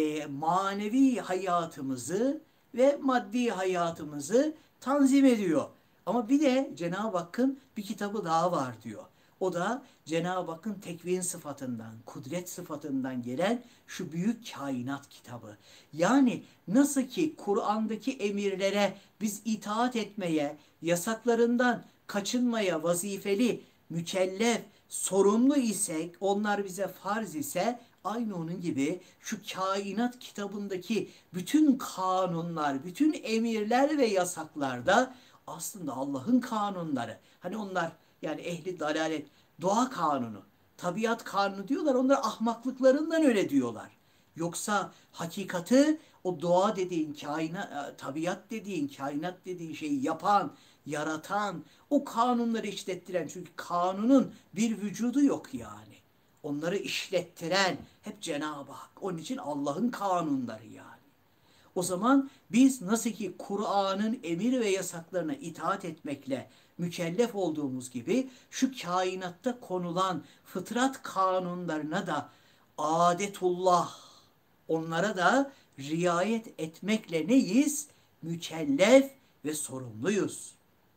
manevi hayatımızı ve maddi hayatımızı tanzim ediyor. Ama bir de Cenab-ı Hakk'ın bir kitabı daha var diyor. O da Cenab-ı Hakk'ın tekvin sıfatından, kudret sıfatından gelen şu büyük kainat kitabı. Yani nasıl ki Kur'an'daki emirlere biz itaat etmeye, yasaklarından kaçınmaya vazifeli, mükellef, sorumlu isek, onlar bize farz ise aynı onun gibi şu kainat kitabındaki bütün kanunlar, bütün emirler ve yasaklar da aslında Allah'ın kanunları. Hani onlar yani ehli dalalet, doğa kanunu, tabiat kanunu diyorlar. Onlar ahmaklıklarından öyle diyorlar. Yoksa hakikati o doğa dediğin, kainat, tabiat dediğin, kainat dediğin şeyi yapan, yaratan, o kanunları işlettiren. Çünkü kanunun bir vücudu yok yani. Onları işlettiren hep Cenab-ı Hak. Onun için Allah'ın kanunları yani. O zaman biz nasıl ki Kur'an'ın emir ve yasaklarına itaat etmekle mükellef olduğumuz gibi şu kainatta konulan fıtrat kanunlarına da adetullah onlara da riayet etmekle neyiz? Mükellef ve sorumluyuz.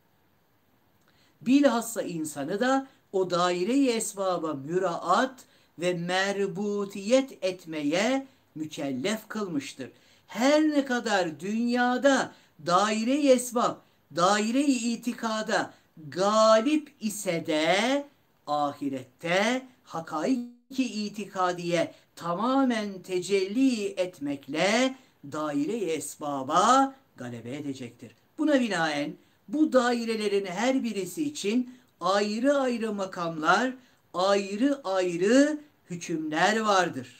Bilhassa insanı da o daire-i esbaba müraat ve merbutiyet etmeye mükellef kılmıştır. Her ne kadar dünyada daire-i esbab, daire-i itikada galip ise de ahirette hakaiki itikadiye tamamen tecelli etmekle daire-i esbaba galebe edecektir. Buna binaen bu dairelerin her birisi için ayrı ayrı makamlar, ayrı ayrı hükümler vardır.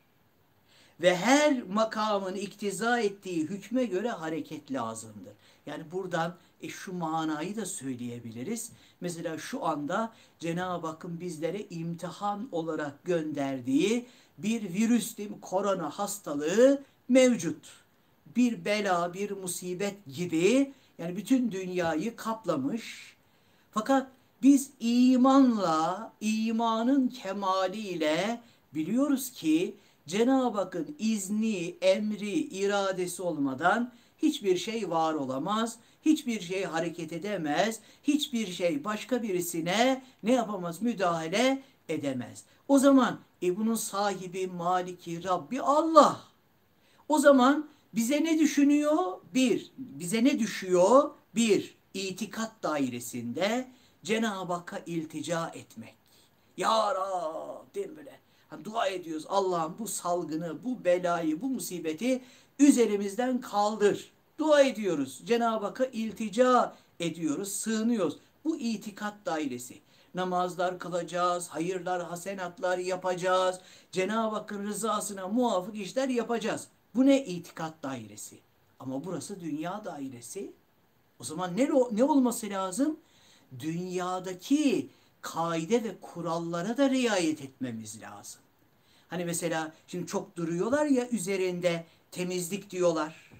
Ve her makamın iktiza ettiği hükme göre hareket lazımdır. Yani buradan şu manayı da söyleyebiliriz. Mesela şu anda Cenab-ı Hakk'ın bizlere imtihan olarak gönderdiği bir virüs değil mi? Korona hastalığı mevcut. Bir bela, bir musibet gibi yani bütün dünyayı kaplamış. Fakat biz imanla, imanın kemaliyle biliyoruz ki Cenab-ı Hakk'ın izni, emri, iradesi olmadan hiçbir şey var olamaz, hiçbir şey hareket edemez, hiçbir şey başka birisine ne yapamaz? Müdahale edemez. O zaman bunun sahibi, maliki, Rabbi Allah. O zaman bize ne düşünüyor? Bize ne düşüyor? İtikat dairesinde Cenab-ı Hakk'a iltica etmek. Ya Rab, değil mi böyle? Hani dua ediyoruz. Allah'ım bu salgını, bu belayı, bu musibeti üzerimizden kaldır. Dua ediyoruz. Cenab-ı Hakk'a iltica ediyoruz, sığınıyoruz. Bu itikat dairesi. Namazlar kılacağız, hayırlar, hasenatlar yapacağız. Cenab-ı Hakk'ın rızasına muvafık işler yapacağız. Bu ne itikat dairesi? Ama burası dünya dairesi. O zaman ne olması lazım? Dünyadaki kaide ve kurallara da riayet etmemiz lazım. Hani mesela şimdi çok duruyorlar ya üzerinde temizlik diyorlar.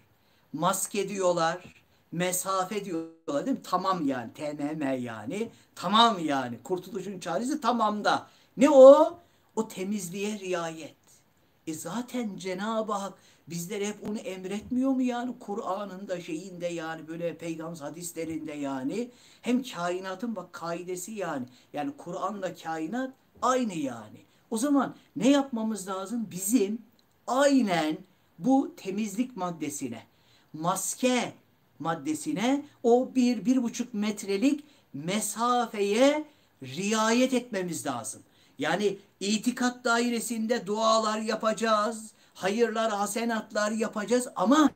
maske diyorlar, mesafe diyorlar değil mi? Tamam yani, TMM yani. Tamam yani. Kurtuluşun çaresi tamamda. Ne o? O temizliğe riayet. Zaten Cenab-ı Hak bizlere hep onu emretmiyor mu yani? Kur'an'ın şeyinde yani böyle peygamber hadislerinde yani. Hem kainatın bak kaidesi yani. Yani Kur'an'la kainat aynı yani. O zaman ne yapmamız lazım? Bizim aynen bu temizlik maddesine, maske maddesine, o 1-1,5 metrelik mesafeye riayet etmemiz lazım. Yani itikat dairesinde dualar yapacağız, hayırlar, hasenatlar yapacağız ama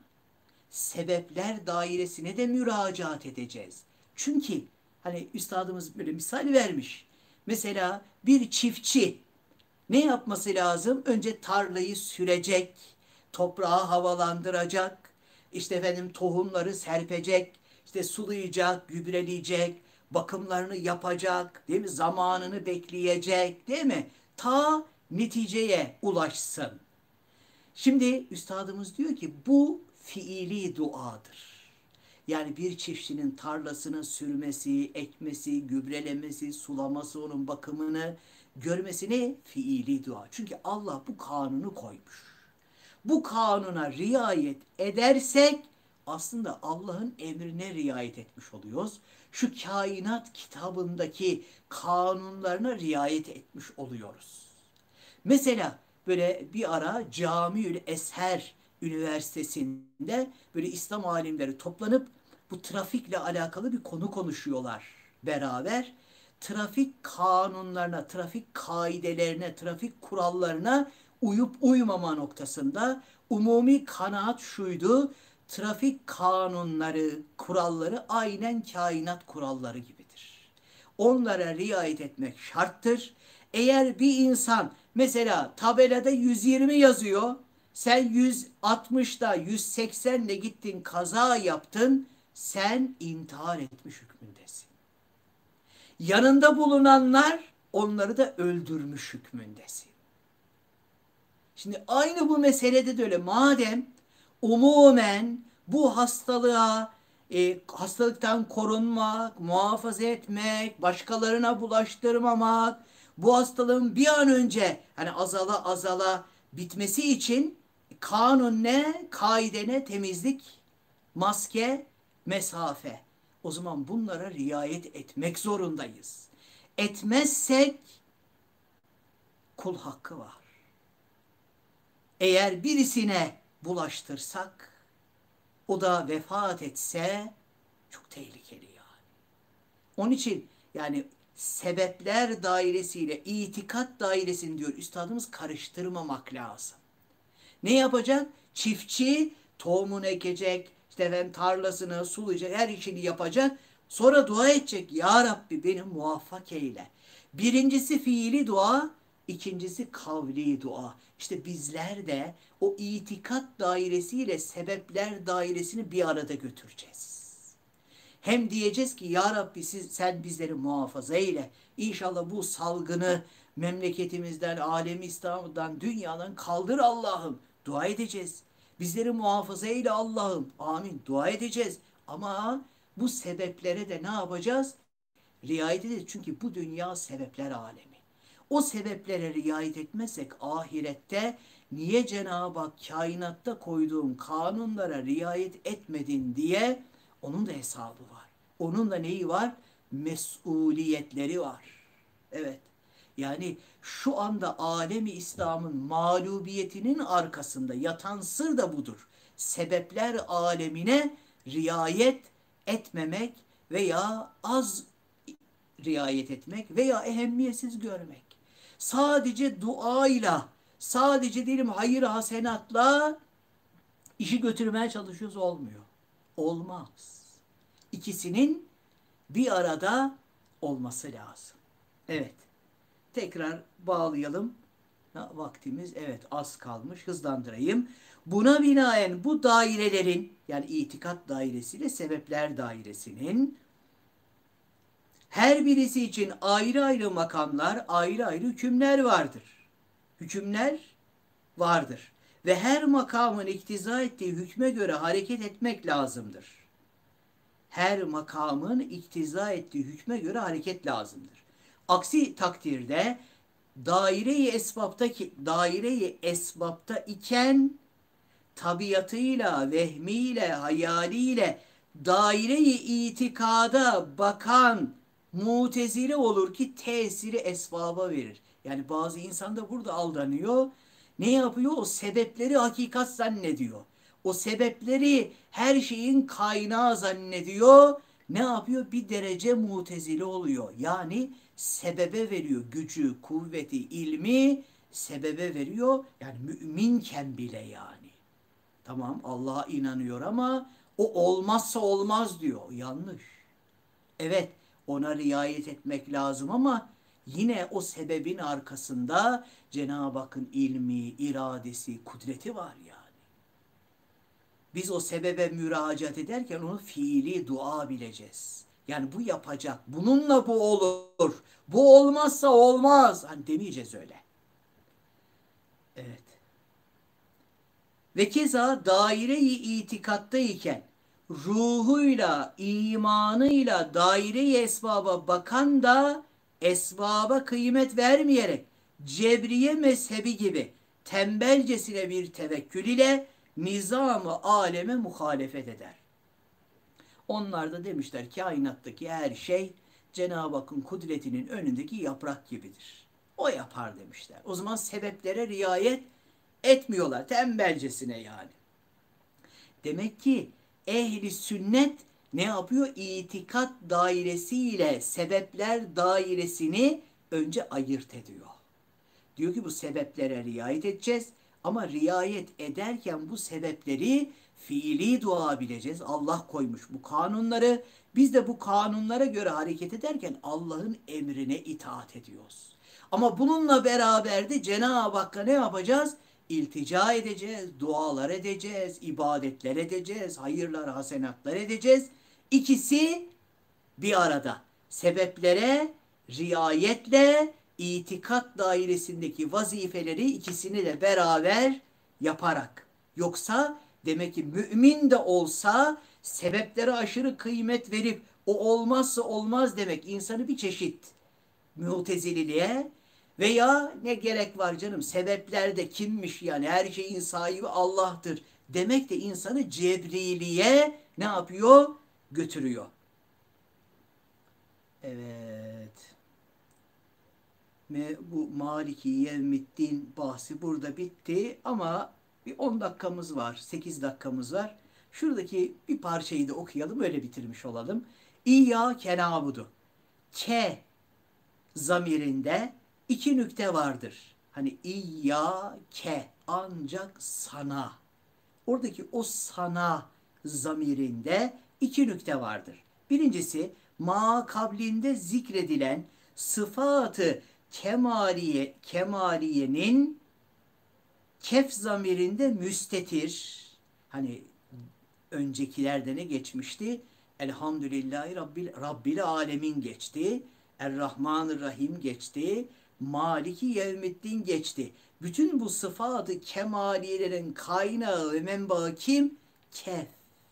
sebepler dairesine de müracaat edeceğiz. Çünkü hani üstadımız böyle misal vermiş. Mesela bir çiftçi ne yapması lazım? Önce tarlayı sürecek, toprağı havalandıracak, işte efendim tohumları serpecek, işte sulayacak, gübreleyecek, bakımlarını yapacak, değil mi? Zamanını bekleyecek, değil mi? Ta neticeye ulaşsın. Şimdi üstadımız diyor ki bu fiili duadır. Yani bir çiftçinin tarlasını sürmesi, ekmesi, gübrelemesi, sulaması, onun bakımını görmesine fiili dua. Çünkü Allah bu kanunu koymuş. Bu kanuna riayet edersek aslında Allah'ın emrine riayet etmiş oluyoruz. Şu kainat kitabındaki kanunlarına riayet etmiş oluyoruz. Mesela böyle bir ara Camiül Ezher Üniversitesi'nde böyle İslam alimleri toplanıp bu trafikle alakalı bir konu konuşuyorlar beraber. Trafik kanunlarına, trafik kaidelerine, trafik kurallarına uyup uymama noktasında umumi kanaat şuydu: trafik kanunları, kuralları aynen kainat kuralları gibidir. Onlara riayet etmek şarttır. Eğer bir insan mesela tabelada 120 yazıyor, sen 160'da 180'le gittin kaza yaptın, sen intihar etmiş hükmündesin. Yanında bulunanlar onları da öldürmüş hükmündesin. Şimdi aynı bu meselede de öyle. Madem umumen bu hastalığa, hastalıktan korunmak, muhafaza etmek, başkalarına bulaştırmamak, bu hastalığın bir an önce hani azala azala bitmesi için kanun ne? Kaide ne? Temizlik, maske, mesafe. O zaman bunlara riayet etmek zorundayız. Etmezsek kul hakkı var. Eğer birisine bulaştırsak, o da vefat etse çok tehlikeli yani. Onun için yani sebepler dairesiyle itikat dairesini diyor üstadımız karıştırmamak lazım. Ne yapacak? Çiftçi tohumunu ekecek, işte efendim tarlasını sulayacak, her işini yapacak. Sonra dua edecek. Ya Rabbi beni muvaffak eyle. Birincisi fiili dua, ikincisi kavli dua. İşte bizler de o itikat dairesiyle sebepler dairesini bir arada götüreceğiz. Hem diyeceğiz ki ya Rabbi sen bizleri muhafaza eyle. İnşallah bu salgını memleketimizden, alemi İslam'dan, dünyadan kaldır Allah'ım. Dua edeceğiz. Bizleri muhafaza eyle Allah'ım. Amin. Dua edeceğiz. Ama bu sebeplere de ne yapacağız? Riayet edeceğiz. Çünkü bu dünya sebepler alemi. O sebeplere riayet etmezsek ahirette niye Cenab-ı Hak kainatta koyduğun kanunlara riayet etmedin diye onun da hesabı var. Onun da neyi var? Mesuliyetleri var. Evet. Yani şu anda alemi İslam'ın mağlubiyetinin arkasında yatan sır da budur. Sebepler alemine riayet etmemek veya az riayet etmek veya ehemmiyetsiz görmek. Sadece duayla, sadece diyelim hayır hasenatla işi götürmeye çalışıyoruz, olmuyor. Olmaz. İkisinin bir arada olması lazım. Evet. Tekrar bağlayalım. Vaktimiz evet az kalmış. Hızlandırayım. Buna binaen bu dairelerin yani itikat dairesiyle sebepler dairesinin her birisi için ayrı ayrı makamlar, ayrı ayrı hükümler vardır. Hükümler vardır. ve her makamın iktiza ettiği hükme göre hareket etmek lazımdır. Her makamın iktiza ettiği hükme göre hareket lazımdır. Aksi takdirde daire-i esbapta iken tabiatıyla, vehmiyle, hayaliyle daire-i itikada bakan mutezile olur ki tesiri esbaba verir. Yani bazı insan da burada aldanıyor. Ne yapıyor? O sebepleri hakikat zannediyor. O sebepleri her şeyin kaynağı zannediyor. Ne yapıyor? Bir derece mutezile oluyor. Yani sebebe veriyor. Gücü, kuvveti, ilmi sebebe veriyor. Yani müminken bile yani. Tamam, Allah'a inanıyor ama o olmazsa olmaz diyor. Yanlış. Evet, ona riayet etmek lazım ama yine o sebebin arkasında Cenab-ı Hakk'ın ilmi, iradesi, kudreti var yani. Biz o sebebe müracaat ederken onu fiili dua bileceğiz. Yani bu yapacak. Bununla bu olur. Bu olmazsa olmaz. Hani demeyeceğiz öyle. Evet. Ve keza daire-i itikattayken ruhuyla, imanıyla daire-i esbaba bakan da esbaba kıymet vermeyerek Cebriye mezhebi gibi tembelcesine bir tevekkül ile nizam-ı aleme muhalefet eder. Onlar da demişler kainattaki her şey Cenab-ı Hakk'ın kudretinin önündeki yaprak gibidir. O yapar demişler. O zaman sebeplere riayet etmiyorlar. Tembelcesine yani. Demek ki ehli sünnet ne yapıyor? İtikat dairesiyle sebepler dairesini önce ayırt ediyor. Diyor ki bu sebeplere riayet edeceğiz ama riayet ederken bu sebepleri fiili dua bileceğiz. Allah koymuş bu kanunları. Biz de bu kanunlara göre hareket ederken Allah'ın emrine itaat ediyoruz. Ama bununla beraber de Cenab-ı Hakk'a ne yapacağız? İltica edeceğiz, dualar edeceğiz, ibadetler edeceğiz, hayırlar, hasenatlar edeceğiz. İkisi bir arada. Sebeplere riayetle itikat dairesindeki vazifeleri ikisini de beraber yaparak. Yoksa demek ki mümin de olsa sebeplere aşırı kıymet verip o olmazsa olmaz demek insanı bir çeşit Mu'tezililiğe veya ne gerek var canım sebeplerde kimmiş yani her şeyin sahibi Allah'tır demek de insanı Cebriliğe ne yapıyor? Götürüyor. Evet. Bu Maliki Yevmiddin bahsi burada bitti ama bir 10 dakikamız var, 8 dakikamız var. Şuradaki bir parçayı da okuyalım, öyle bitirmiş olalım. İyyâke na'budu. Ke zamirinde iki nükte vardır. Hani İyyâke ancak sana. Oradaki o sana zamirinde iki nükte vardır. Birincisi ma kablinde zikredilen sıfatı kemaliyenin kef zamirinde müstetir. Hani öncekilerde ne geçmişti? Elhamdülillahi Rabbil alemin geçti. Errahmanirrahim geçti. Maliki Yevmiddin geçti. Bütün bu sıfatı kemaliyelerin kaynağı ve menbaı kim? Kef.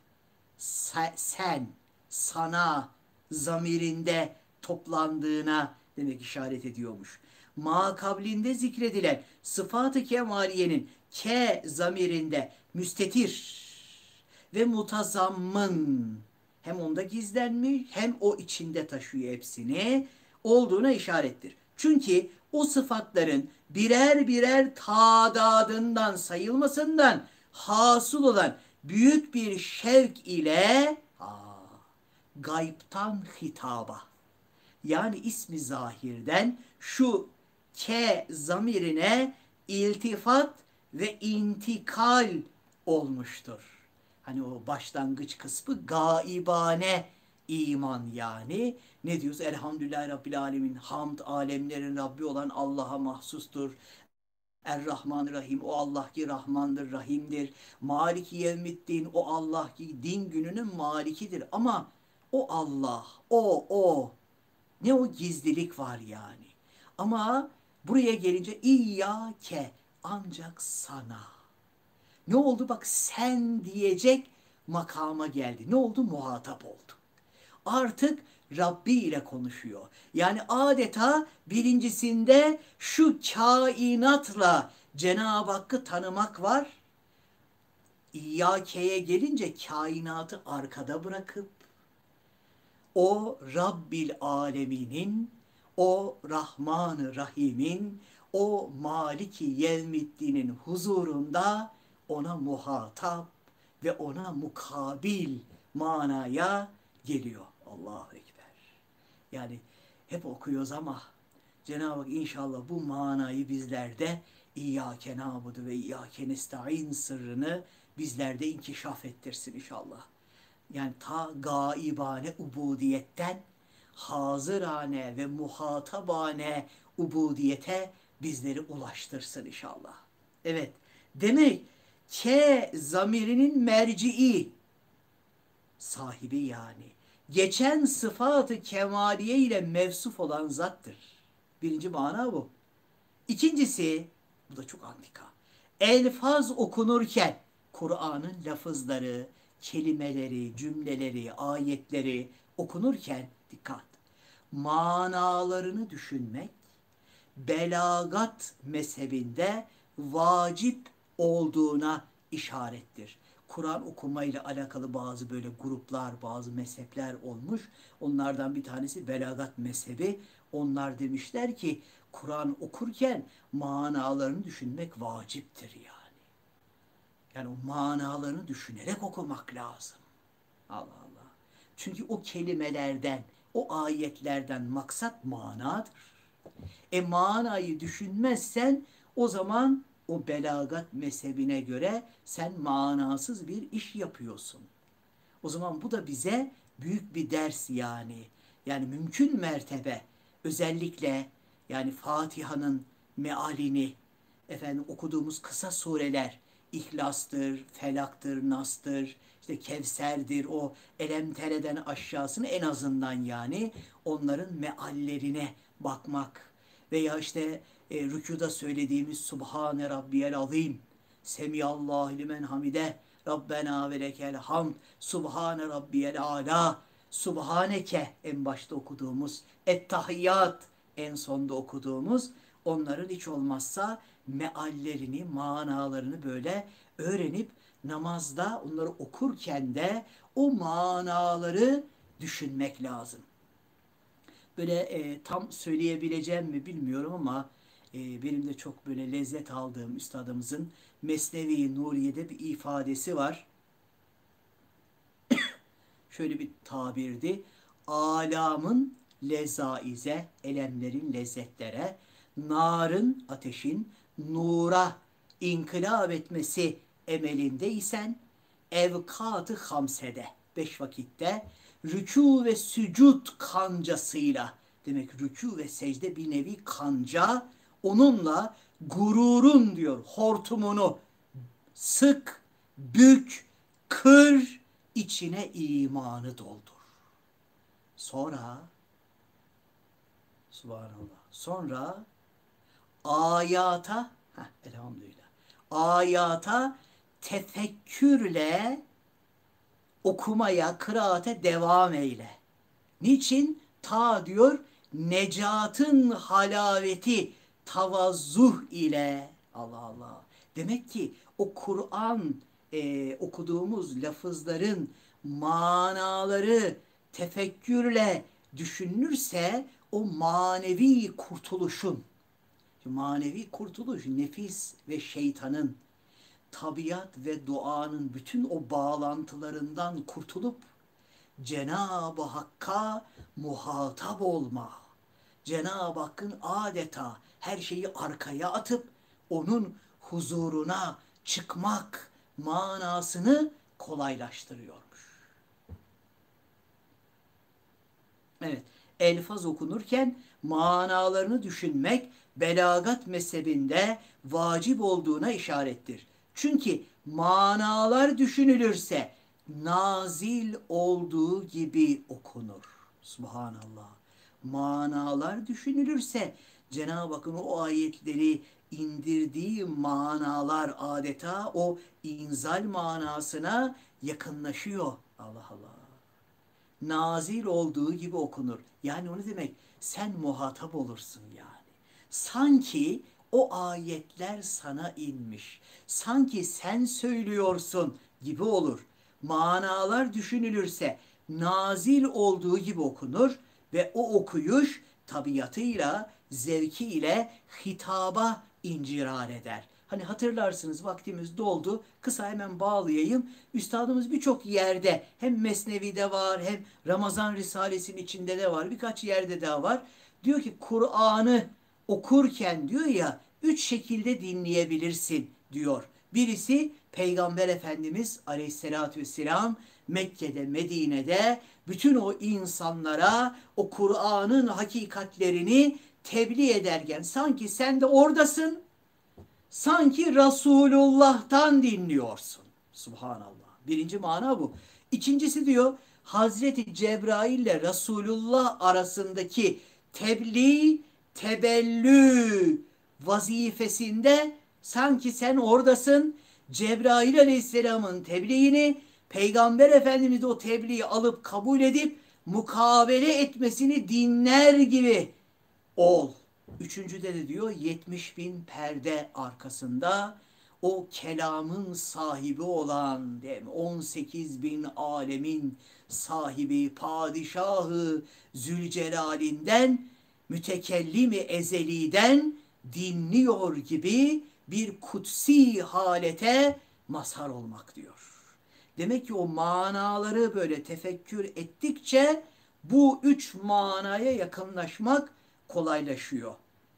Sen, sana zamirinde toplandığına demek işaret ediyormuş. Ma kablinde zikredilen sıfat-ı kemaliyenin ke zamirinde müstetir ve mutazammın hem onda gizlenmiş hem o içinde taşıyor hepsini olduğuna işarettir. Çünkü o sıfatların birer birer tadadından sayılmasından hasıl olan büyük bir şevk ile gaybtan hitaba yani ismi zahirden şu ke zamirine iltifat ve intikal olmuştur. Hani o başlangıç kısmı gaibane iman yani. Ne diyoruz? Elhamdülillahi Rabbil Alemin. Hamd alemlerin Rabbi olan Allah'a mahsustur. Er-Rahmanir-Rahim. O Allah ki Rahmandır, Rahim'dir. Maliki Yevmiddin. O Allah ki din gününün malikidir. Ama o Allah, o. Ne o gizlilik var yani. Ama buraya gelince İyyâke ancak sana. Ne oldu? Bak sen diyecek makama geldi. Ne oldu? Muhatap oldu. Artık Rabbi ile konuşuyor. Yani adeta birincisinde şu kainatla Cenab-ı Hakk'ı tanımak var. İyyâke'ye gelince kainatı arkada bırakıp o Rabbil Alemin'in, o Rahman-ı Rahim'in, o Maliki Yevmiddin'in huzurunda ona muhatap ve ona mukabil manaya geliyor. Allahu Ekber. Yani hep okuyoruz ama Cenab-ı Hak inşallah bu manayı bizlerde İyyâke nâbudu ve İyyâke nestaîn sırrını bizlerde inkişaf ettirsin inşallah. Yani ta gaibane ubudiyetten hazırane ve muhatabane ubudiyete bizleri ulaştırsın inşallah. Evet, demek ke zamirinin merci'i sahibi yani geçen sıfatı kemaliye ile mevsuf olan zattır. Birinci mana bu. İkincisi, bu da çok antika. Elfaz okunurken Kur'an'ın lafızları, kelimeleri, cümleleri, ayetleri okunurken dikkat. Manalarını düşünmek belagat mezhebinde vacip olduğuna işarettir. Kur'an okumayla alakalı bazı böyle gruplar, bazı mezhepler olmuş. Onlardan bir tanesi belagat mezhebi. Onlar demişler ki Kur'an okurken manalarını düşünmek vaciptir yani. Yani o manalarını düşünerek okumak lazım. Allah Allah. Çünkü o kelimelerden, o ayetlerden maksat manadır. Manayı düşünmezsen o zaman o belagat mezhebine göre sen manasız bir iş yapıyorsun. O zaman bu da bize büyük bir ders yani. Yani mümkün mertebe özellikle yani Fatiha'nın mealini efendim okuduğumuz kısa sureler İhlas'tır, Felak'tır, Nas'tır, işte Kevser'dir, o Elemtere'den aşağısını en azından yani onların meallerine bakmak veya işte rükuda söylediğimiz Subhane Rabbiyel Azim, Semiyallahu limen hamide, Rabbena ve lekel hamd, Subhane Rabbiyel Ala, Subhaneke en başta okuduğumuz, Ettahiyyat en sonda okuduğumuz, onların hiç olmazsa meallerini, manalarını böyle öğrenip namazda onları okurken de o manaları düşünmek lazım. Böyle tam söyleyebileceğim mi bilmiyorum ama benim de çok böyle lezzet aldığım üstadımızın Mesnevi Nuriye'de bir ifadesi var. Şöyle bir tabirdi. Alamın lezaize, elemlerin lezzetlere, narın, ateşin nura inkılap etmesi emelindeysen evkat-ı hamsede, 5 vakitte rükû ve sücud kancasıyla, demek rükû ve secde bir nevi kanca, onunla gururun diyor hortumunu sık, bük, kır, içine imanı doldur. Sonra subhanallah. Sonra ayata elhamdülillah. Ayata tefekkürle okumaya, kıraate devam eyle. Niçin? Ta diyor necatın halaveti tavazzuh ile. Allah Allah. Demek ki o Kur'an okuduğumuz lafızların manaları tefekkürle düşünülürse o manevi kurtuluş, nefis ve şeytanın, tabiat ve doğanın bütün o bağlantılarından kurtulup Cenab-ı Hakk'a muhatap olma. Cenab-ı Hakk'ın adeta her şeyi arkaya atıp onun huzuruna çıkmak manasını kolaylaştırıyormuş. Evet, elfaz okunurken manalarını düşünmek belagat mezhebinde vacip olduğuna işarettir. Çünkü manalar düşünülürse nazil olduğu gibi okunur. Subhanallah. Manalar düşünülürse Cenab-ı Hakk'ın o ayetleri indirdiği manalar adeta o inzal manasına yakınlaşıyor. Allah Allah. Nazil olduğu gibi okunur. Yani onu demek, sen muhatap olursun yani. Sanki o ayetler sana inmiş. Sanki sen söylüyorsun gibi olur. Manalar düşünülürse nazil olduğu gibi okunur ve o okuyuş tabiatıyla, zevkiyle hitaba incirar eder. Hani hatırlarsınız, vaktimiz doldu. Kısa hemen bağlayayım. Üstadımız birçok yerde, hem Mesnevi'de var, hem Ramazan Risalesi'nin içinde de var, birkaç yerde daha var. Diyor ki Kur'an'ı okurken diyor ya, üç şekilde dinleyebilirsin diyor. Birisi Peygamber Efendimiz Aleyhisselatü Vesselam Mekke'de, Medine'de bütün o insanlara o Kur'an'ın hakikatlerini tebliğ ederken sanki sen de oradasın, sanki Resulullah'tan dinliyorsun. Subhanallah. Birinci mana bu. İkincisi diyor, Hazreti Cebrail ile Resulullah arasındaki tebliğ, tebellü vazifesinde sanki sen oradasın. Cebrail Aleyhisselam'ın tebliğini, Peygamber Efendimiz de o tebliği alıp kabul edip mukabele etmesini dinler gibi ol. Üçüncüde de diyor 70 bin perde arkasında o kelamın sahibi olan 18 bin alemin sahibi padişahı Zülcelal'inden, mütekellimi ezeliden dinliyor gibi bir kutsi halete mazhar olmak diyor. Demek ki o manaları böyle tefekkür ettikçe bu üç manaya yakınlaşmak kolaylaşıyor.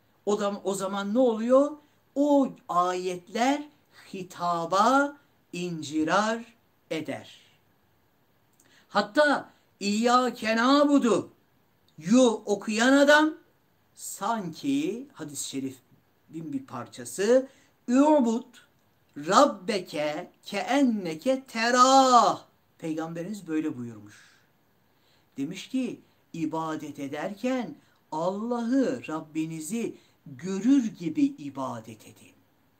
O zaman ne oluyor? O ayetler hitaba incirar eder. Hatta İyyâke nâbudu yu okuyan adam sanki hadis-i şerifin bir parçası, ü'bud rabbeke keenneke terah. Peygamberimiz böyle buyurmuş. Demiş ki ibadet ederken Allah'ı, Rabbinizi görür gibi ibadet edin.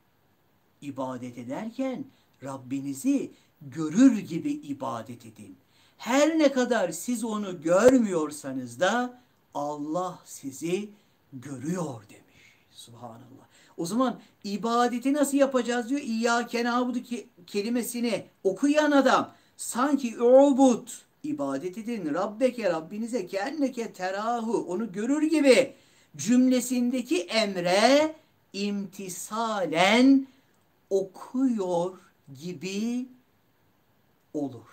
İbadet ederken Rabbinizi görür gibi ibadet edin. Her ne kadar siz onu görmüyorsanız da Allah sizi görüyor demiş. Subhanallah. O zaman ibadeti nasıl yapacağız diyor. İyyâke nâbudu kelimesini okuyan adam sanki ubud, ibadet edin Rabbeke, Rabbinize keenneke terahu, onu görür gibi cümlesindeki emre imtisalen okuyor gibi olur.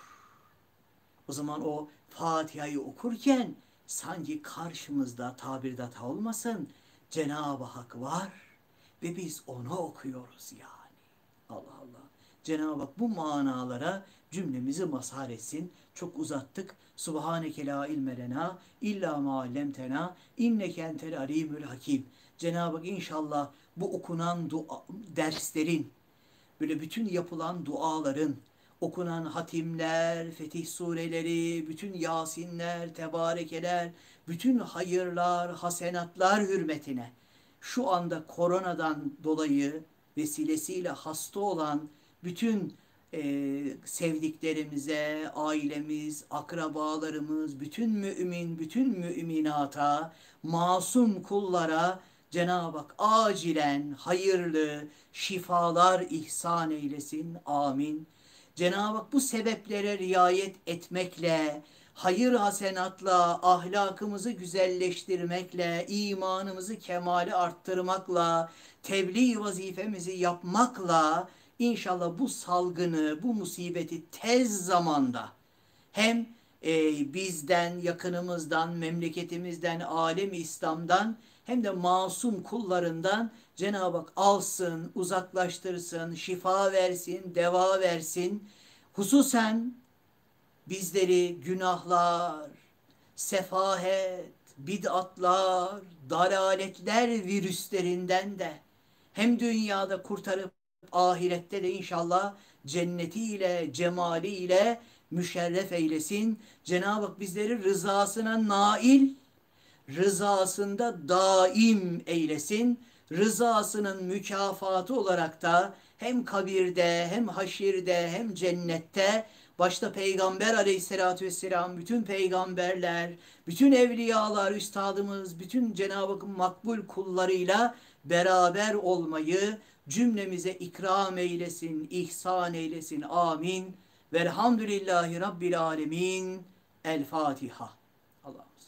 O zaman o Fatiha'yı okurken sanki karşımızda, tabirde hata olmasın, Cenab-ı Hak var ve biz onu okuyoruz yani. Allah Allah. Cenab-ı Hak bu manalara cümlemizi mazhar etsin. Çok uzattık. Subhaneke la ilme lena illa ma allemtena inneke entel alimül hakim. Cenab-ı Hak inşallah bu okunan derslerin, böyle bütün yapılan duaların, okunan hatimler, fetih sureleri, bütün yasinler, tebarekeler, bütün hayırlar, hasenatlar hürmetine şu anda koronadan dolayı vesilesiyle hasta olan bütün sevdiklerimize, ailemiz, akrabalarımız, bütün mümin, bütün müminata, masum kullara Cenab-ı Hak acilen hayırlı şifalar ihsan eylesin. Amin. Cenab-ı Hak bu sebeplere riayet etmekle, hayır hasenatla, ahlakımızı güzelleştirmekle, imanımızı kemale arttırmakla, tebliğ vazifemizi yapmakla İnşallah bu salgını, bu musibeti tez zamanda hem bizden, yakınımızdan, memleketimizden, alem-i İslam'dan hem de masum kullarından Cenab-ı Hak alsın, uzaklaştırsın, şifa versin, deva versin. Hususen bizleri günahlar, sefahet, bid'atlar, dalaletler virüslerinden de hem dünyada kurtarıp ahirette de inşallah cennetiyle, cemaliyle müşerref eylesin. Cenab-ı Hak bizleri rızasına nail, rızasında daim eylesin. Rızasının mükafatı olarak da hem kabirde hem haşirde hem cennette başta Peygamber aleyhissalatü vesselam, bütün peygamberler, bütün evliyalar, üstadımız, bütün Cenab-ı Hakk'ın makbul kullarıyla beraber olmayı cümlemize ikram eylesin, ihsan eylesin. Amin. Velhamdülillahi Rabbil alemin. El Fatiha. Allah.